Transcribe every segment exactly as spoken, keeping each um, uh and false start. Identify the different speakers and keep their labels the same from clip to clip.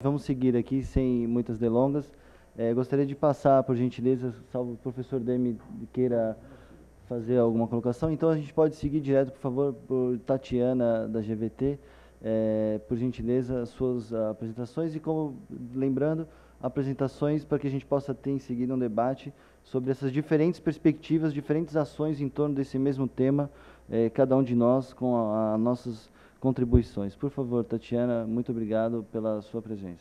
Speaker 1: vamos seguir aqui sem muitas delongas. É, gostaria de passar, por gentileza, salvo o professor Demi queira fazer alguma colocação. Então, a gente pode seguir direto, por favor, por Tatiana, da G V T. É, por gentileza, as suas apresentações e, como lembrando, apresentações para que a gente possa ter em seguida um debate sobre essas diferentes perspectivas, diferentes ações em torno desse mesmo tema, é, cada um de nós com as nossas contribuições. Por favor, Tatiana, muito obrigado pela sua presença.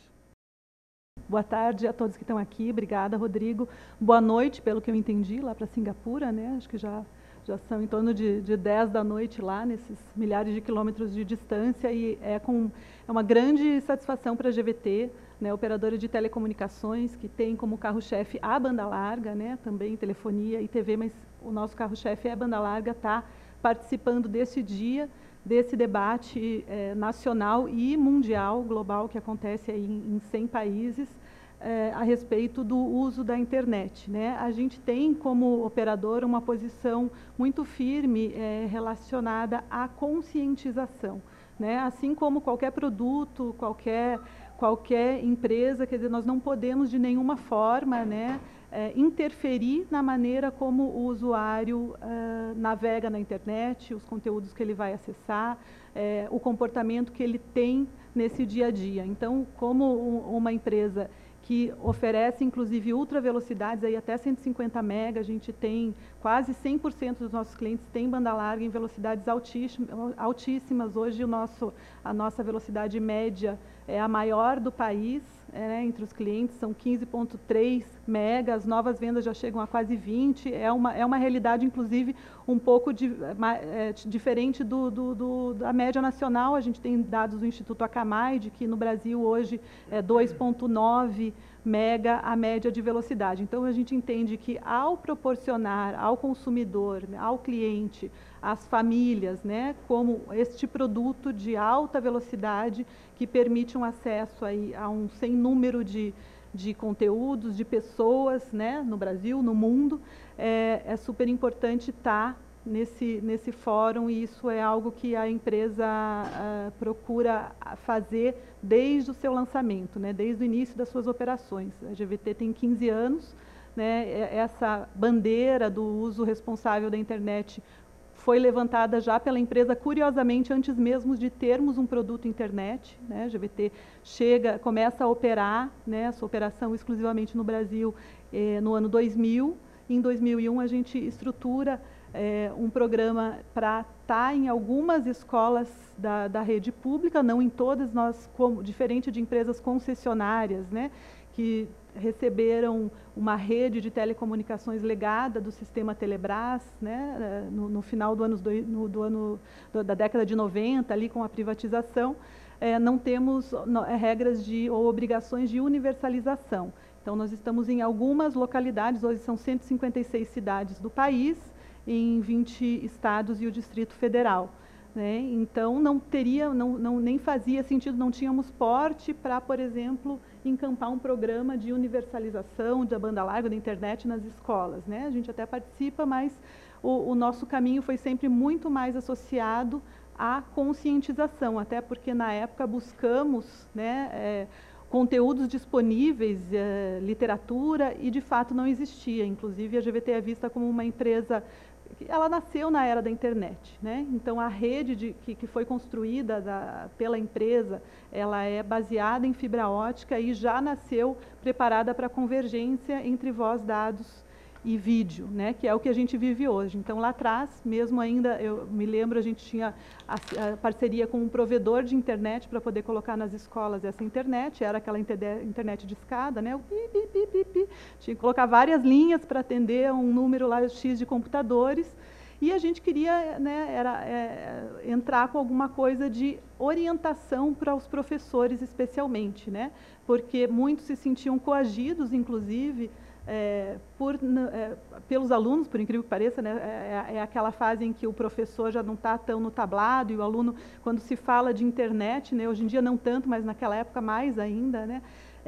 Speaker 2: Boa tarde a todos que estão aqui. Obrigada, Rodrigo. Boa noite, pelo que eu entendi, lá para Singapura, né? Acho que já, já são em torno de, de dez da noite lá, nesses milhares de quilômetros de distância, e é, com, é uma grande satisfação para a G V T, né, operadora de telecomunicações, que tem como carro-chefe a banda larga, né, também telefonia e T V, mas o nosso carro-chefe é a banda larga, está participando desse dia, desse debate eh, nacional e mundial, global, que acontece aí em, em cem países, eh, a respeito do uso da internet, né? A gente tem, como operador, uma posição muito firme eh, relacionada à conscientização, né? Assim como qualquer produto, qualquer, qualquer empresa, quer dizer, nós não podemos de nenhuma forma, né, É, interferir na maneira como o usuário uh, navega na internet, os conteúdos que ele vai acessar, é, o comportamento que ele tem nesse dia a dia. Então, como um, uma empresa que oferece, inclusive, ultra velocidades, aí até cento e cinquenta mega, a gente tem quase cem por cento dos nossos clientes têm banda larga em velocidades altíssimas. altíssimas. Hoje, o nosso, a nossa velocidade média é a maior do país, é, entre os clientes, são quinze ponto três megas, novas vendas já chegam a quase vinte, é uma, é uma realidade, inclusive, um pouco de, é, diferente do, do, do, da média nacional. A gente tem dados do Instituto Akamai, de que no Brasil hoje é dois ponto nove mega a média de velocidade. Então, a gente entende que, ao proporcionar ao consumidor, ao cliente, às famílias, né, como este produto de alta velocidade que permite um acesso aí a um sem número de, de conteúdos, de pessoas, né, no Brasil, no mundo, é, é super importante estar nesse, nesse fórum, e isso é algo que a empresa uh, procura fazer desde o seu lançamento, né, desde o início das suas operações. A G V T tem quinze anos, né, essa bandeira do uso responsável da internet foi levantada já pela empresa, curiosamente, antes mesmo de termos um produto internet, né? A G V T chega, começa a operar, né, essa operação exclusivamente no Brasil eh, no ano dois mil. Em dois mil e um, a gente estrutura eh, um programa para estar em algumas escolas da, da rede pública, não em todas, nós, como, diferente de empresas concessionárias, né, que receberam uma rede de telecomunicações legada do sistema Telebrás, né, no, no final do ano, do, no, do ano do, da década de noventa, ali com a privatização, é, não temos no, é, regras de, ou obrigações de universalização. Então, nós estamos em algumas localidades, hoje são cento e cinquenta e seis cidades do país, em vinte estados e o Distrito Federal. Né? Então, não teria, não, não, nem fazia sentido, não tínhamos porte para, por exemplo, encampar um programa de universalização da banda larga da internet nas escolas. Né? A gente até participa, mas o, o nosso caminho foi sempre muito mais associado à conscientização, até porque, na época, buscamos, né, é, conteúdos disponíveis, é, literatura, e, de fato, não existia. Inclusive, a G V T é vista como uma empresa... Ela nasceu na era da internet, né? Então, a rede de, que, que foi construída da, pela empresa, ela é baseada em fibra ótica e já nasceu preparada para a convergência entre voz, dados e vídeo, né, que é o que a gente vive hoje. Então, lá atrás, mesmo ainda, eu me lembro, a gente tinha a, a parceria com um provedor de internet para poder colocar nas escolas essa internet, era aquela internet de escada, né, o pi, pi, pi, pi, pi. Tinha que colocar várias linhas para atender um número lá X de computadores, e a gente queria, né, era, é, entrar com alguma coisa de orientação para os professores, especialmente, né, porque muitos se sentiam coagidos, inclusive, É, por, é, pelos alunos, por incrível que pareça, né, é, é aquela fase em que o professor já não está tão no tablado, e o aluno, quando se fala de internet, né, hoje em dia não tanto, mas naquela época mais ainda, né,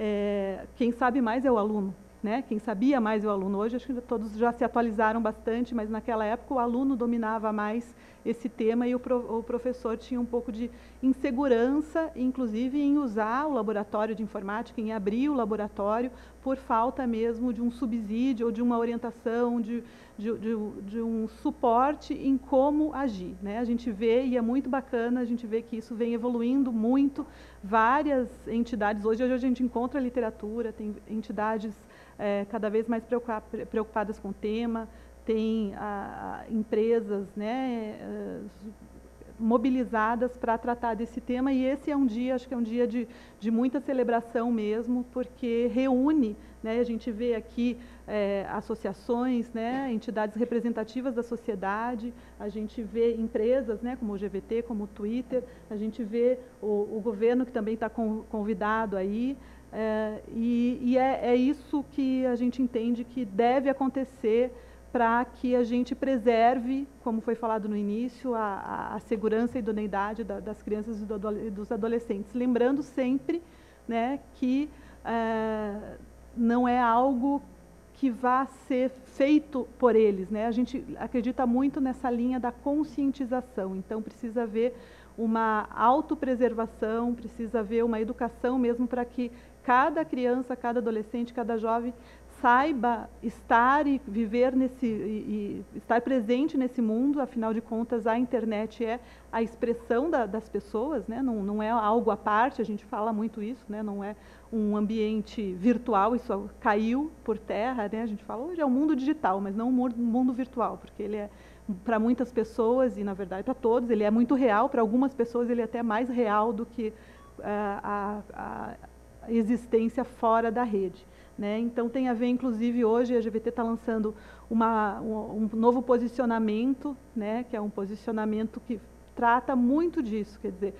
Speaker 2: é, quem sabe mais é o aluno, né, quem sabia mais é o aluno. Hoje acho que todos já se atualizaram bastante, mas naquela época o aluno dominava mais esse tema e o, pro, o professor tinha um pouco de insegurança, inclusive em usar o laboratório de informática, em abrir o laboratório, por falta mesmo de um subsídio ou de uma orientação, de, de, de, de um suporte em como agir, né? A gente vê, e é muito bacana, a gente vê que isso vem evoluindo muito, várias entidades, hoje, hoje a gente encontra literatura, tem entidades é, cada vez mais preocupadas com o tema, tem a, a, empresas, né, mobilizadas para tratar desse tema, e esse é um dia, acho que é um dia de, de muita celebração mesmo, porque reúne, né, a gente vê aqui é, associações, né, entidades representativas da sociedade, a gente vê empresas, né, como o G V T, como o Twitter, a gente vê o, o governo que também está convidado aí, é, e, e é, é isso que a gente entende que deve acontecer para que a gente preserve, como foi falado no início, a, a, a segurança e idoneidade da, das crianças e dos adolescentes. Lembrando sempre, né, que é, não é algo que vá ser feito por eles, né? A gente acredita muito nessa linha da conscientização, então precisa haver uma autopreservação, precisa haver uma educação mesmo para que cada criança, cada adolescente, cada jovem saiba estar e viver nesse, e, e estar presente nesse mundo. Afinal de contas, a internet é a expressão da, das pessoas, né? Não, não é algo à parte, a gente fala muito isso, né? Não é um ambiente virtual, isso caiu por terra, né? A gente fala, hoje é o mundo digital, mas não o mundo virtual, porque ele é, para muitas pessoas, e na verdade para todos, ele é muito real, para algumas pessoas ele é até mais real do que uh, a, a, a existência fora da rede. Né? Então, tem a ver, inclusive, hoje a G V T está lançando uma, um, um novo posicionamento, né? Que é um posicionamento que trata muito disso, quer dizer,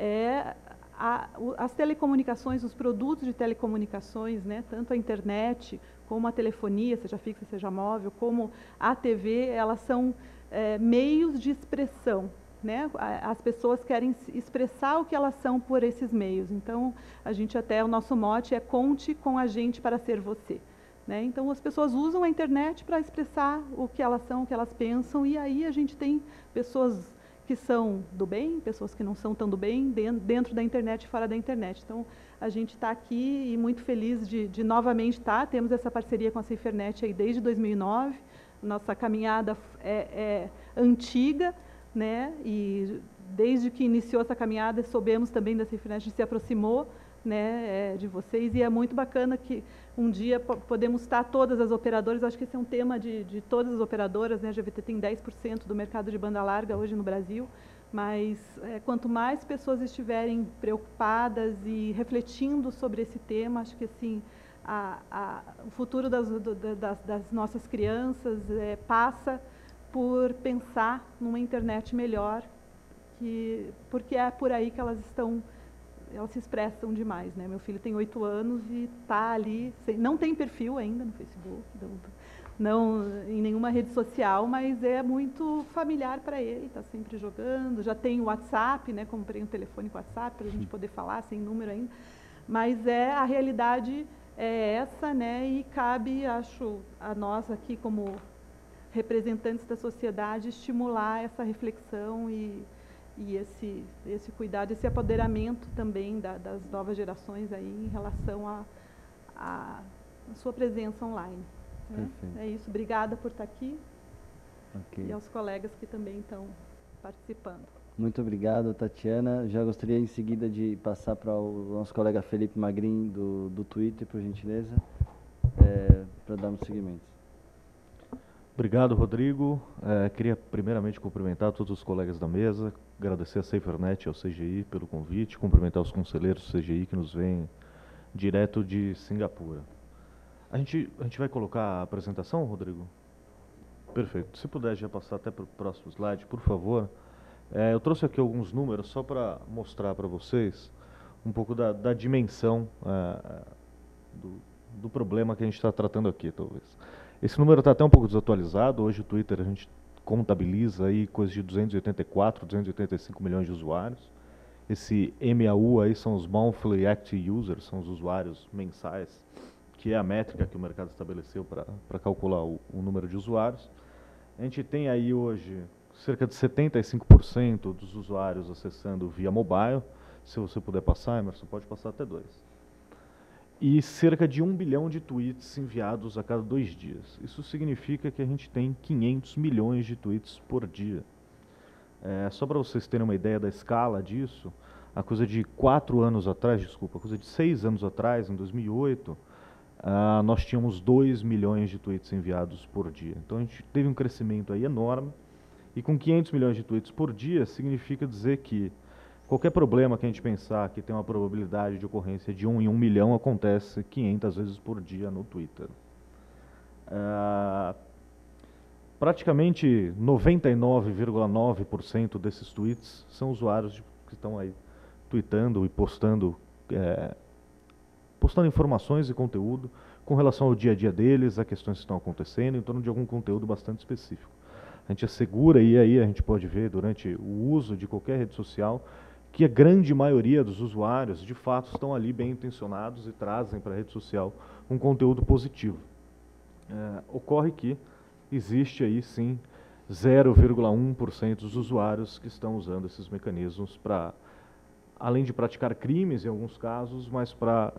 Speaker 2: é a, as telecomunicações, os produtos de telecomunicações, né? Tanto a internet, como a telefonia, seja fixa, seja móvel, como a T V, elas são é, meios de expressão. Né? As pessoas querem expressar o que elas são por esses meios. Então, a gente até, o nosso mote é conte com a gente para ser você. Né? Então, as pessoas usam a internet para expressar o que elas são, o que elas pensam, e aí a gente tem pessoas que são do bem, pessoas que não são tão do bem, dentro da internet e fora da internet. Então, a gente está aqui e muito feliz de, de novamente estar, temos essa parceria com a Cifernet aí desde dois mil e nove, nossa caminhada é, é antiga, né? E desde que iniciou essa caminhada, soubemos também da Cifernet, a gente se aproximou, né, é, de vocês, e é muito bacana que um dia podemos estar todas as operadoras, acho que esse é um tema de, de todas as operadoras, né? A G V T tem dez por cento do mercado de banda larga hoje no Brasil, mas é, quanto mais pessoas estiverem preocupadas e refletindo sobre esse tema, acho que assim, a, a, o futuro das, do, das, das nossas crianças é, passa por pensar numa internet melhor, que, porque é por aí que elas estão, elas se expressam demais, né? Meu filho tem oito anos e está ali, sem, não tem perfil ainda no Facebook, não, não em nenhuma rede social, mas é muito familiar para ele, está sempre jogando, já tem o WhatsApp, né? Comprei um telefone com WhatsApp para a gente poder falar, sem número ainda, mas é, a realidade é essa, né? E cabe, acho, a nós aqui como representantes da sociedade, estimular essa reflexão e, e esse, esse cuidado, esse apoderamento também da, das novas gerações aí em relação à a, a sua presença online. Né? É isso, obrigada por estar aqui, okay. E aos colegas que também estão participando.
Speaker 1: Muito obrigado, Tatiana. Já gostaria em seguida de passar para o nosso colega Felipe Magrin do, do Twitter, por gentileza, é, para darmos seguimento.
Speaker 3: Obrigado, Rodrigo. É, queria primeiramente cumprimentar todos os colegas da mesa, agradecer a Cifernet e ao C G I pelo convite, cumprimentar os conselheiros do C G I que nos vêm direto de Singapura. A gente, a gente vai colocar a apresentação, Rodrigo? Perfeito. Se puder já passar até para o próximo slide, por favor. É, eu trouxe aqui alguns números só para mostrar para vocês um pouco da, da dimensão é, do, do problema que a gente está tratando aqui, talvez. Esse número está até um pouco desatualizado. Hoje o Twitter a gente contabiliza aí coisa de duzentos e oitenta e quatro, duzentos e oitenta e cinco milhões de usuários. Esse M A U aí são os Monthly Active Users, são os usuários mensais, que é a métrica que o mercado estabeleceu para calcular o, o número de usuários. A gente tem aí hoje cerca de setenta e cinco por cento dos usuários acessando via mobile. Se você puder passar, Emerson, pode passar até dois. E cerca de um bilhão de tweets enviados a cada dois dias. Isso significa que a gente tem quinhentos milhões de tweets por dia. É, só para vocês terem uma ideia da escala disso, a coisa de quatro anos atrás, desculpa, a coisa de seis anos atrás, em dois mil e oito, uh, nós tínhamos dois milhões de tweets enviados por dia. Então a gente teve um crescimento aí enorme, e com quinhentos milhões de tweets por dia, significa dizer que qualquer problema que a gente pensar que tem uma probabilidade de ocorrência de um em um milhão, acontece quinhentas vezes por dia no Twitter. Uh, praticamente noventa e nove vírgula nove por cento desses tweets são usuários de, que estão aí tweetando e postando, é, postando informações e conteúdo com relação ao dia a dia deles, a questões que estão acontecendo, em torno de algum conteúdo bastante específico. A gente assegura, e aí a gente pode ver durante o uso de qualquer rede social, que a grande maioria dos usuários, de fato, estão ali bem intencionados e trazem para a rede social um conteúdo positivo. É, ocorre que existe aí, sim, zero vírgula um por cento dos usuários que estão usando esses mecanismos para, além de praticar crimes em alguns casos, mas para...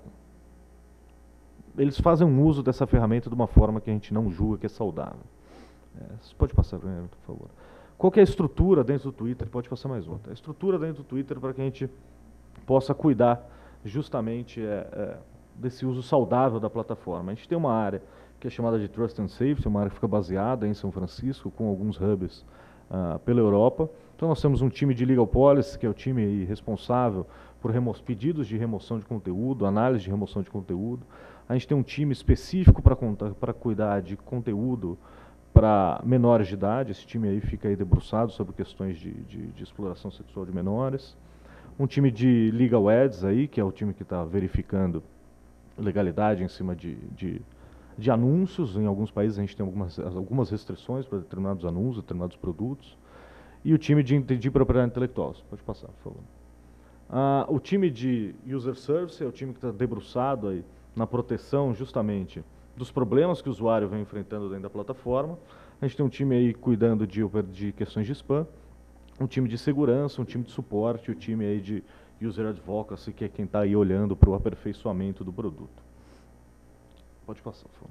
Speaker 3: Eles fazem um uso dessa ferramenta de uma forma que a gente não julga que é saudável. É, você pode passar, por favor. Qual que é a estrutura dentro do Twitter? Pode passar mais outra. A estrutura dentro do Twitter para que a gente possa cuidar justamente é, é, desse uso saudável da plataforma. A gente tem uma área que é chamada de Trust and Safety, uma área que fica baseada em São Francisco, com alguns hubs uh, pela Europa. Então nós temos um time de Legal Policy, que é o time aí responsável por pedidos de remoção de conteúdo, análise de remoção de conteúdo. A gente tem um time específico para cuidar de conteúdo para menores de idade. Esse time aí fica aí debruçado sobre questões de, de, de exploração sexual de menores. Um time de Legal Ads aí, que é o time que está verificando legalidade em cima de, de, de anúncios. Em alguns países a gente tem algumas, algumas restrições para determinados anúncios, determinados produtos. E o time de, de propriedade intelectual. Você pode passar, por favor. Ah, o time de User Service é o time que está debruçado aí na proteção justamente dos problemas que o usuário vem enfrentando dentro da plataforma. A gente tem um time aí cuidando de, de questões de spam, um time de segurança, um time de suporte, o time aí de User Advocacy, que é quem está aí olhando para o aperfeiçoamento do produto. Pode passar, por favor.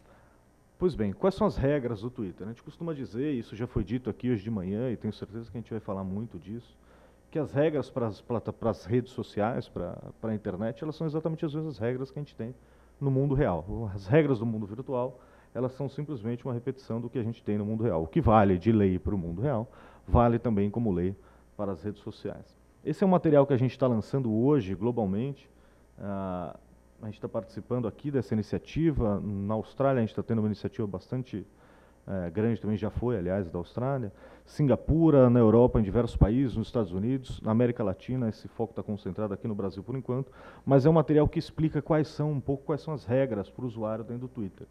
Speaker 3: Pois bem, quais são as regras do Twitter? A gente costuma dizer, e isso já foi dito aqui hoje de manhã, e tenho certeza que a gente vai falar muito disso, que as regras para as, para as redes sociais, para, para a internet, elas são exatamente as mesmas regras que a gente tem no mundo real. As regras do mundo virtual, elas são simplesmente uma repetição do que a gente tem no mundo real. O que vale de lei para o mundo real, vale também como lei para as redes sociais. Esse é um material que a gente está lançando hoje, globalmente. Uh, a gente está participando aqui dessa iniciativa. Na Austrália, a gente está tendo uma iniciativa bastante uh, grande, também já foi, aliás, da Austrália. Singapura, na Europa, em diversos países, nos Estados Unidos, na América Latina, esse foco está concentrado aqui no Brasil por enquanto, mas é um material que explica quais são, um pouco, quais são as regras para o usuário dentro do Twitter.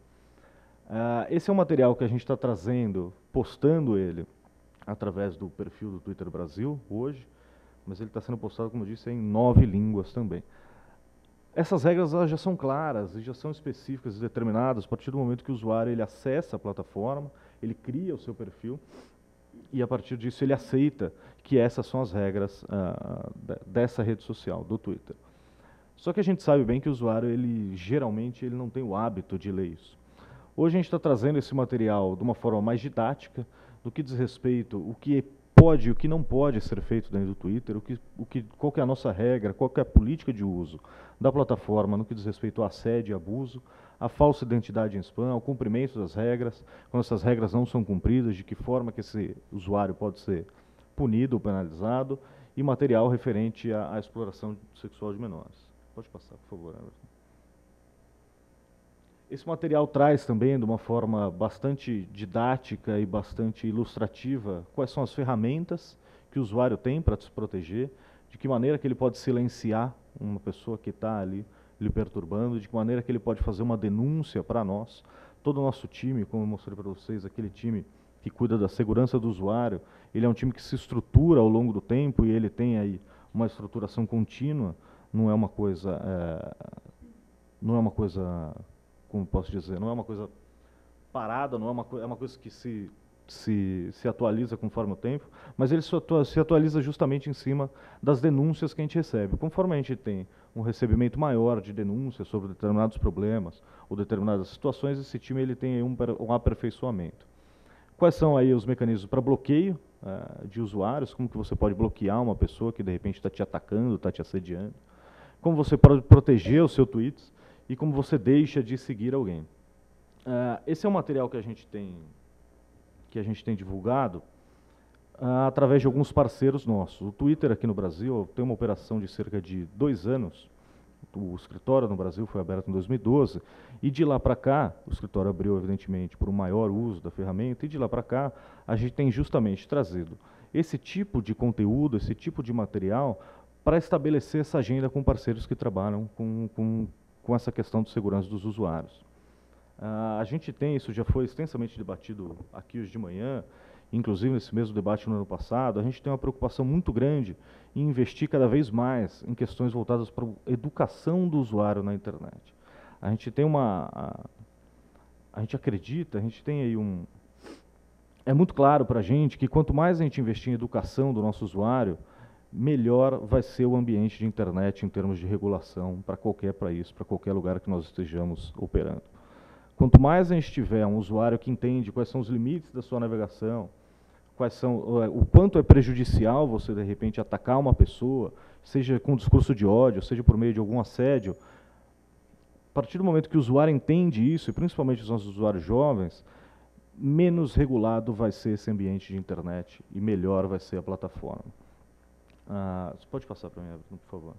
Speaker 3: Uh, esse é um material que a gente está trazendo, postando ele, através do perfil do Twitter Brasil, hoje, mas ele está sendo postado, como eu disse, em nove línguas também. Essas regras elas já são claras e já são específicas e determinadas a partir do momento que o usuário ele acessa a plataforma, ele cria o seu perfil, e a partir disso ele aceita que essas são as regras uh, dessa rede social, do Twitter. Só que a gente sabe bem que o usuário, ele geralmente, ele não tem o hábito de ler isso. Hoje a gente está trazendo esse material de uma forma mais didática, do que diz respeito, o que pode e o que não pode ser feito dentro do Twitter, o que, o que, qual que é a nossa regra, qual que é a política de uso da plataforma no que diz respeito ao assédio e abuso, a falsa identidade em spam, ao cumprimento das regras, quando essas regras não são cumpridas, de que forma que esse usuário pode ser punido ou penalizado, e material referente à, à exploração sexual de menores. Pode passar, por favor, Everton. Esse material traz também, de uma forma bastante didática e bastante ilustrativa, quais são as ferramentas que o usuário tem para se proteger, de que maneira que ele pode silenciar uma pessoa que está ali lhe perturbando, de que maneira que ele pode fazer uma denúncia para nós. Todo o nosso time, como eu mostrei para vocês, aquele time que cuida da segurança do usuário, ele é um time que se estrutura ao longo do tempo e ele tem aí uma estruturação contínua, não é uma coisa, é, não é uma coisa, como posso dizer, não é uma coisa parada, não é uma, é uma coisa que se se, se atualiza conforme o tempo, mas ele se, atua, se atualiza justamente em cima das denúncias que a gente recebe. Conforme a gente tem um recebimento maior de denúncias sobre determinados problemas ou determinadas situações, esse time ele tem aí um, um aperfeiçoamento. Quais são aí os mecanismos para bloqueio uh, de usuários? Como que você pode bloquear uma pessoa que de repente está te atacando, está te assediando? Como você pode proteger os seus tweets e como você deixa de seguir alguém? Uh, esse é um material que a gente tem que a gente tem divulgado uh, através de alguns parceiros nossos. O Twitter aqui no Brasil tem uma operação de cerca de dois anos. O escritório no Brasil foi aberto em dois mil e doze, e de lá para cá, o escritório abriu, evidentemente, por um maior uso da ferramenta, e de lá para cá, a gente tem justamente trazido esse tipo de conteúdo, esse tipo de material, para estabelecer essa agenda com parceiros que trabalham com, com, com essa questão de segurança dos usuários. Uh, a gente tem, isso já foi extensamente debatido aqui hoje de manhã, inclusive nesse mesmo debate no ano passado, a gente tem uma preocupação muito grande em investir cada vez mais em questões voltadas para a educação do usuário na internet. A gente tem uma... A, a gente acredita, a gente tem aí um... É muito claro para a gente que quanto mais a gente investir em educação do nosso usuário, melhor vai ser o ambiente de internet em termos de regulação para qualquer país, para qualquer lugar que nós estejamos operando. Quanto mais a gente tiver um usuário que entende quais são os limites da sua navegação, quais são, o quanto é prejudicial você, de repente, atacar uma pessoa, seja com discurso de ódio, seja por meio de algum assédio, a partir do momento que o usuário entende isso, e principalmente os nossos usuários jovens, menos regulado vai ser esse ambiente de internet e melhor vai ser a plataforma. Ah, você pode passar para mim, por favor.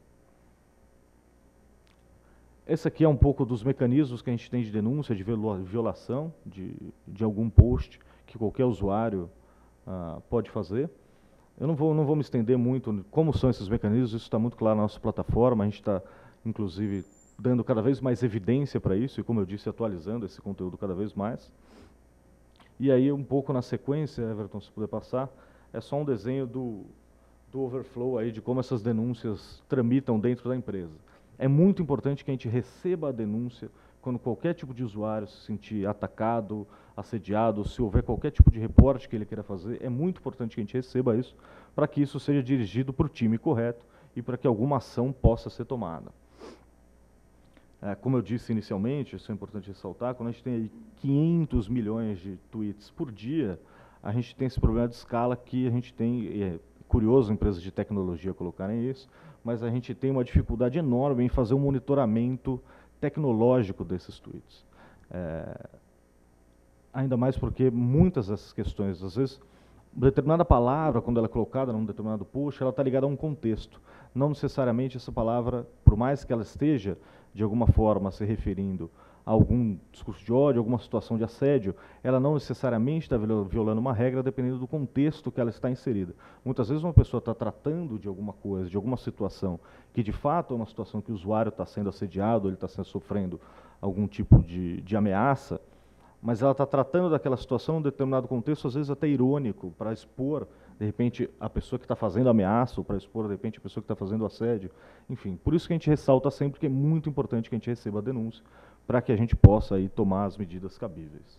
Speaker 3: Esse aqui é um pouco dos mecanismos que a gente tem de denúncia, de violação de, de algum post que qualquer usuário uh, pode fazer. Eu não vou, não vou me estender muito como são esses mecanismos, isso está muito claro na nossa plataforma, a gente está, inclusive, dando cada vez mais evidência para isso e, como eu disse, atualizando esse conteúdo cada vez mais. E aí, um pouco na sequência, Everton, se puder passar, é só um desenho do, do overflow aí, de como essas denúncias tramitam dentro da empresa. É muito importante que a gente receba a denúncia quando qualquer tipo de usuário se sentir atacado, assediado, se houver qualquer tipo de reporte que ele queira fazer, é muito importante que a gente receba isso, para que isso seja dirigido para o time correto e para que alguma ação possa ser tomada. É, como eu disse inicialmente, isso é importante ressaltar, quando a gente tem aí quinhentos milhões de tweets por dia, a gente tem esse problema de escala que a gente tem, e é curioso empresas de tecnologia colocarem isso, mas a gente tem uma dificuldade enorme em fazer um monitoramento tecnológico desses tweets. É, ainda mais porque muitas dessas questões, às vezes, determinada palavra, quando ela é colocada num determinado post, ela está ligada a um contexto. Não necessariamente essa palavra, por mais que ela esteja, de alguma forma, se referindo a algum discurso de ódio, alguma situação de assédio, ela não necessariamente está violando uma regra, dependendo do contexto que ela está inserida. Muitas vezes uma pessoa está tratando de alguma coisa, de alguma situação, que de fato é uma situação que o usuário está sendo assediado, ele está sofrendo algum tipo de, de ameaça, mas ela está tratando daquela situação em um determinado contexto, às vezes até irônico, para expor, de repente, a pessoa que está fazendo a ameaça, ou para expor, de repente, a pessoa que está fazendo o assédio. Enfim, por isso que a gente ressalta sempre que é muito importante que a gente receba a denúncia, para que a gente possa aí tomar as medidas cabíveis.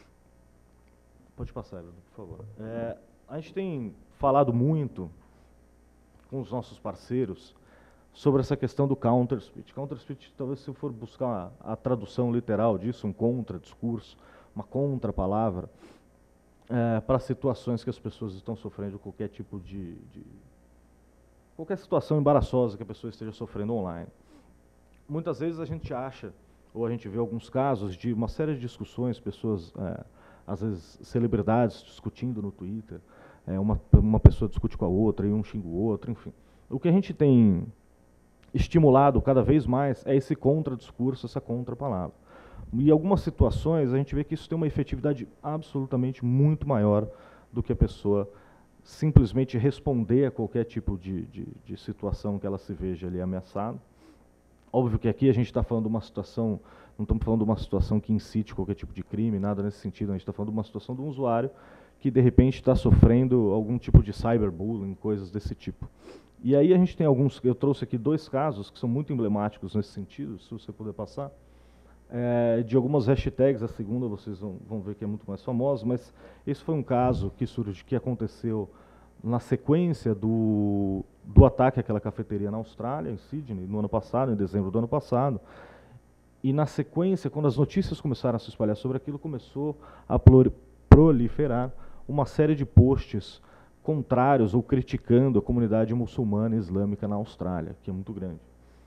Speaker 3: Pode passar, Everton, por favor. É, a gente tem falado muito com os nossos parceiros sobre essa questão do counter-speech. Counter-speech, talvez se eu for buscar a, a tradução literal disso, um contra-discurso, uma contra-palavra, é, para situações que as pessoas estão sofrendo qualquer tipo de, de... qualquer situação embaraçosa que a pessoa esteja sofrendo online. Muitas vezes a gente acha, ou a gente vê alguns casos de uma série de discussões, pessoas, é, às vezes celebridades discutindo no Twitter, é, uma, uma pessoa discute com a outra e um xinga o outro, enfim. O que a gente tem estimulado cada vez mais é esse contra-discurso, essa contra-palavra. E em algumas situações a gente vê que isso tem uma efetividade absolutamente muito maior do que a pessoa simplesmente responder a qualquer tipo de, de, de situação que ela se veja ali ameaçada. Óbvio que aqui a gente está falando de uma situação, não estamos falando de uma situação que incite qualquer tipo de crime, nada nesse sentido, a gente está falando de uma situação de um usuário que de repente está sofrendo algum tipo de cyberbullying, coisas desse tipo. E aí a gente tem alguns, eu trouxe aqui dois casos que são muito emblemáticos nesse sentido, se você puder passar. é, de algumas hashtags. A segunda vocês vão, vão ver que é muito mais famosa, mas esse foi um caso que surge, que aconteceu na sequência do, do ataque àquela cafeteria na Austrália, em Sydney, no ano passado, em dezembro do ano passado. E na sequência, quando as notícias começaram a se espalhar sobre aquilo, começou a proliferar uma série de posts contrários ou criticando a comunidade muçulmana e islâmica na Austrália, que é muito grande.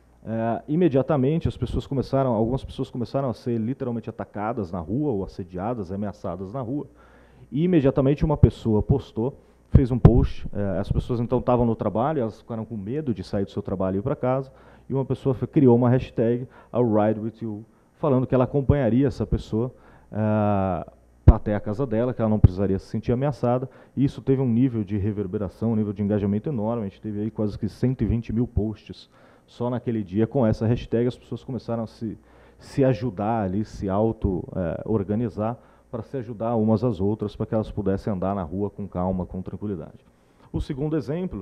Speaker 3: É, imediatamente, as pessoas começaram, algumas pessoas começaram a ser literalmente atacadas na rua, ou assediadas, ameaçadas na rua. E imediatamente uma pessoa postou, fez um post, é, as pessoas então estavam no trabalho, elas ficaram com medo de sair do seu trabalho e ir para casa, e uma pessoa criou uma hashtag, I'll ride with you, falando que ela acompanharia essa pessoa uh, até a casa dela, que ela não precisaria se sentir ameaçada, e isso teve um nível de reverberação, um nível de engajamento enorme. A gente teve aí quase que cento e vinte mil posts só naquele dia com essa hashtag. As pessoas começaram a se, se ajudar ali, se auto-organizar, uh, para se ajudar umas às outras, para que elas pudessem andar na rua com calma, com tranquilidade. O segundo exemplo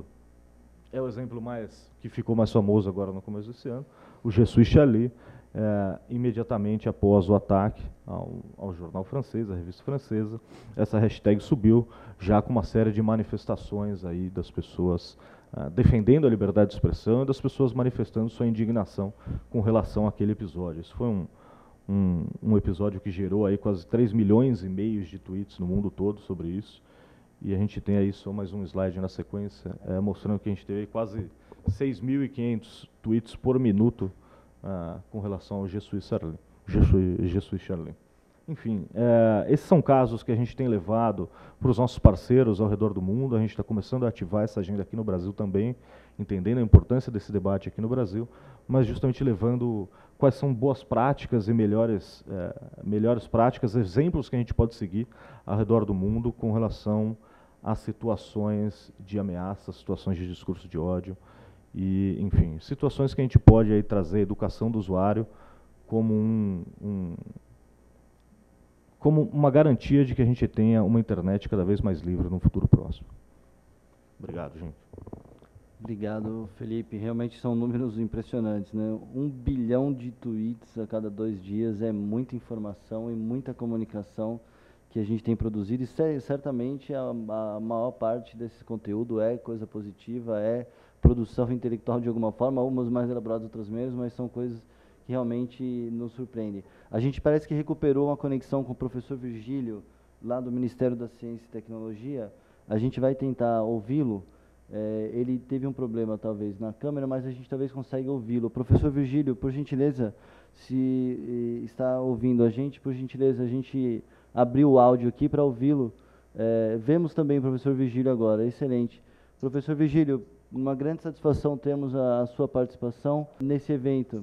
Speaker 3: é o exemplo mais que ficou mais famoso agora no começo desse ano, o Je suis Charlie, é, imediatamente após o ataque ao, ao jornal francês, à revista francesa, essa hashtag subiu, já com uma série de manifestações aí das pessoas uh, defendendo a liberdade de expressão e das pessoas manifestando sua indignação com relação àquele episódio. Isso foi um, um, um episódio que gerou aí quase três milhões e meio de tweets no mundo todo sobre isso. E a gente tem aí só mais um slide na sequência, é, mostrando que a gente teve aí quase seis mil e quinhentos tweets por minuto uh, com relação ao Je suis Charlie. Je suis, Je suis Charlie. Enfim, é, esses são casos que a gente tem levado para os nossos parceiros ao redor do mundo. A gente está começando a ativar essa agenda aqui no Brasil também, entendendo a importância desse debate aqui no Brasil, mas justamente levando quais são boas práticas e melhores, é, melhores práticas, exemplos que a gente pode seguir ao redor do mundo com relação a situações de ameaça, situações de discurso de ódio e, enfim, situações que a gente pode aí trazer a educação do usuário como um, um como uma garantia de que a gente tenha uma internet cada vez mais livre no futuro próximo. Obrigado, gente.
Speaker 1: Obrigado, Felipe. Realmente são números impressionantes, né? Um bilhão de tweets a cada dois dias é muita informação e muita comunicação que a gente tem produzido, e certamente a, a maior parte desse conteúdo é coisa positiva, é produção intelectual de alguma forma, umas mais elaboradas, outras menos, mas são coisas que realmente nos surpreendem. A gente parece que recuperou uma conexão com o professor Virgílio, lá do Ministério da Ciência e Tecnologia. A gente vai tentar ouvi-lo. É, ele teve um problema, talvez, na câmera, mas a gente talvez consiga ouvi-lo. Professor Virgílio, por gentileza, se está ouvindo a gente, por gentileza, a gente abriu o áudio aqui para ouvi-lo. É, vemos também o professor Virgílio agora, excelente. Professor Virgílio, uma grande satisfação termos a, a sua participação nesse evento.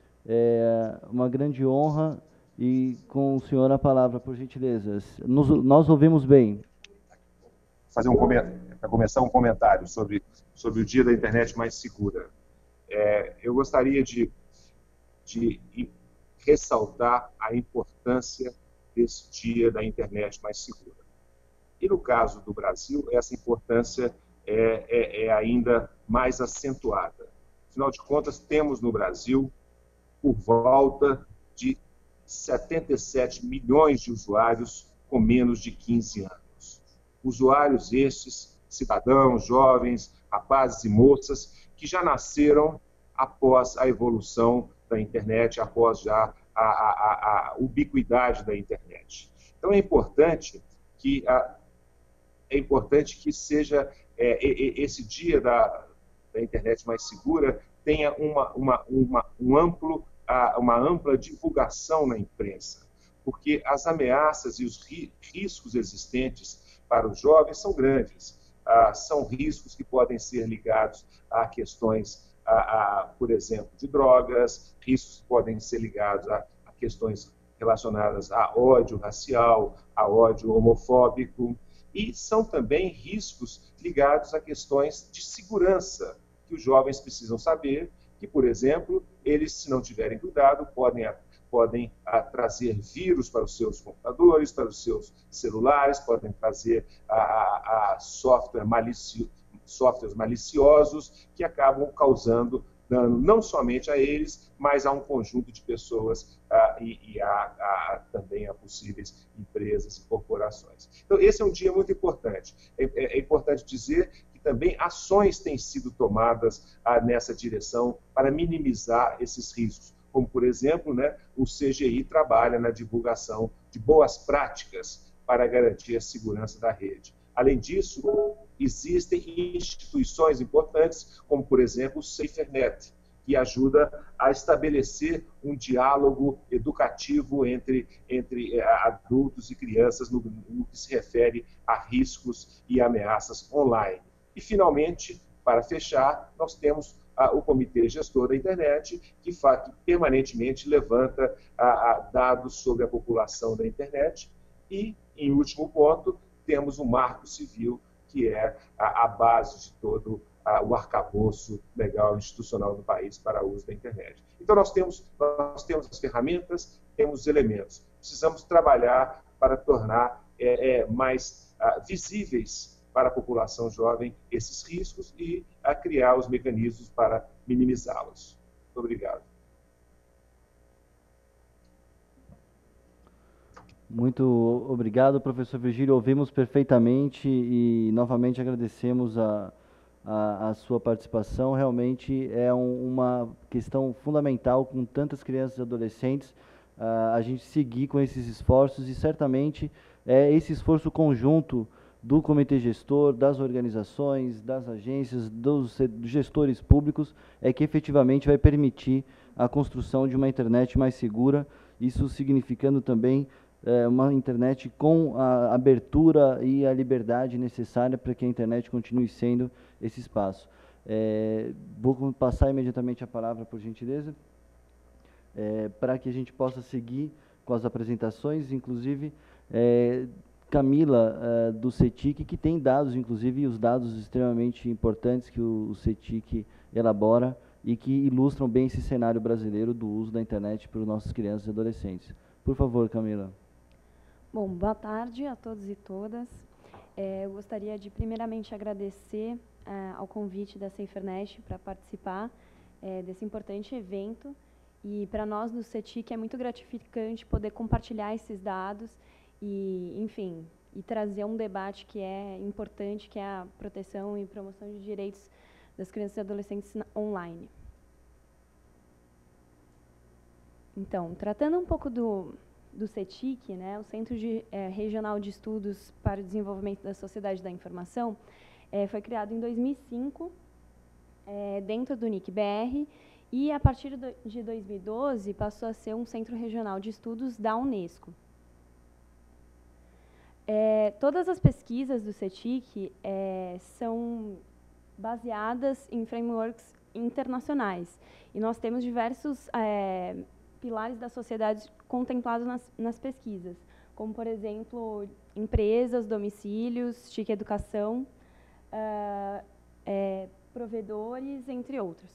Speaker 1: É uma grande honra, e com o senhor a palavra, por gentileza. Nos, nós ouvimos bem.
Speaker 4: Fazer um comentário, para começar um comentário sobre, sobre o Dia da Internet Mais Segura. É, eu gostaria de, de ressaltar a importância desse Dia da Internet Mais Segura. E no caso do Brasil, essa importância é, é, é ainda mais acentuada. Afinal de contas, temos no Brasil por volta de setenta e sete milhões de usuários com menos de quinze anos. Usuários estes, cidadãos, jovens, rapazes e moças, que já nasceram após a evolução da internet, após já a, a, a, a ubiquidade da internet. Então é importante que, a, é importante que seja é, esse dia da, da internet mais segura tenha uma, uma, uma, um amplo uma ampla divulgação na imprensa, porque as ameaças e os ri riscos existentes para os jovens são grandes. Ah, são riscos que podem ser ligados a questões, a, a, por exemplo, de drogas, riscos que podem ser ligados a, a questões relacionadas a ódio racial, a ódio homofóbico, e são também riscos ligados a questões de segurança, que os jovens precisam saber, que, por exemplo, eles, se não tiverem cuidado, podem, podem a, trazer vírus para os seus computadores, para os seus celulares, podem trazer a, a, a software malici, softwares maliciosos que acabam causando dano não somente a eles, mas a um conjunto de pessoas ah, e, e a, a, também a possíveis empresas e corporações. Então, esse é um dia muito importante. É, é, é importante dizer que também ações têm sido tomadas ah, nessa direção para minimizar esses riscos, como, por exemplo, né, o C G I trabalha na divulgação de boas práticas para garantir a segurança da rede. Além disso, existem instituições importantes, como, por exemplo, o SaferNet, que ajuda a estabelecer um diálogo educativo entre, entre adultos e crianças no, no que se refere a riscos e ameaças online. E, finalmente, para fechar, nós temos ah, o Comitê Gestor da Internet, que, que permanentemente levanta ah, ah, dados sobre a população da internet. E, em último ponto, temos o Marco Civil, que é a, a base de todo a, o arcabouço legal institucional do país para o uso da internet. Então, nós temos, nós temos as ferramentas, temos os elementos. Precisamos trabalhar para tornar é, é, mais ah, visíveis para a população jovem esses riscos e a criar os mecanismos para minimizá-los. Muito obrigado.
Speaker 1: Muito obrigado, professor Virgílio. Ouvimos perfeitamente e novamente agradecemos a, a, a sua participação. Realmente é um, uma questão fundamental com tantas crianças e adolescentes, uh, a gente seguir com esses esforços e certamente é esse esforço conjunto do comitê gestor, das organizações, das agências, dos, dos gestores públicos, é que efetivamente vai permitir a construção de uma internet mais segura, isso significando também é, uma internet com a abertura e a liberdade necessária para que a internet continue sendo esse espaço. É, vou passar imediatamente a palavra, por gentileza, é, para que a gente possa seguir com as apresentações, inclusive é, Camila, uh, do CETIC, que tem dados, inclusive os dados extremamente importantes que o, o CETIC elabora e que ilustram bem esse cenário brasileiro do uso da internet para os nossos crianças e adolescentes. Por favor, Camila.
Speaker 5: Bom, boa tarde a todos e todas. É, eu gostaria de, primeiramente, agradecer uh, ao convite da SaferNet para participar é, desse importante evento. E, para nós, do CETIC, é muito gratificante poder compartilhar esses dados e, enfim, e trazer um debate que é importante, que é a proteção e promoção de direitos das crianças e adolescentes online. Então, tratando um pouco do, do CETIC, né, o Centro de, é, Regional de Estudos para o Desenvolvimento da Sociedade da Informação, é, foi criado em dois mil e cinco, é, dentro do N I C B R, e, a partir de dois mil e doze, passou a ser um Centro Regional de Estudos da Unesco. É, todas as pesquisas do CETIC é, são baseadas em frameworks internacionais. E nós temos diversos é, pilares da sociedade contemplados nas, nas pesquisas, como, por exemplo, empresas, domicílios, T I C Educação, uh, é, provedores, entre outros.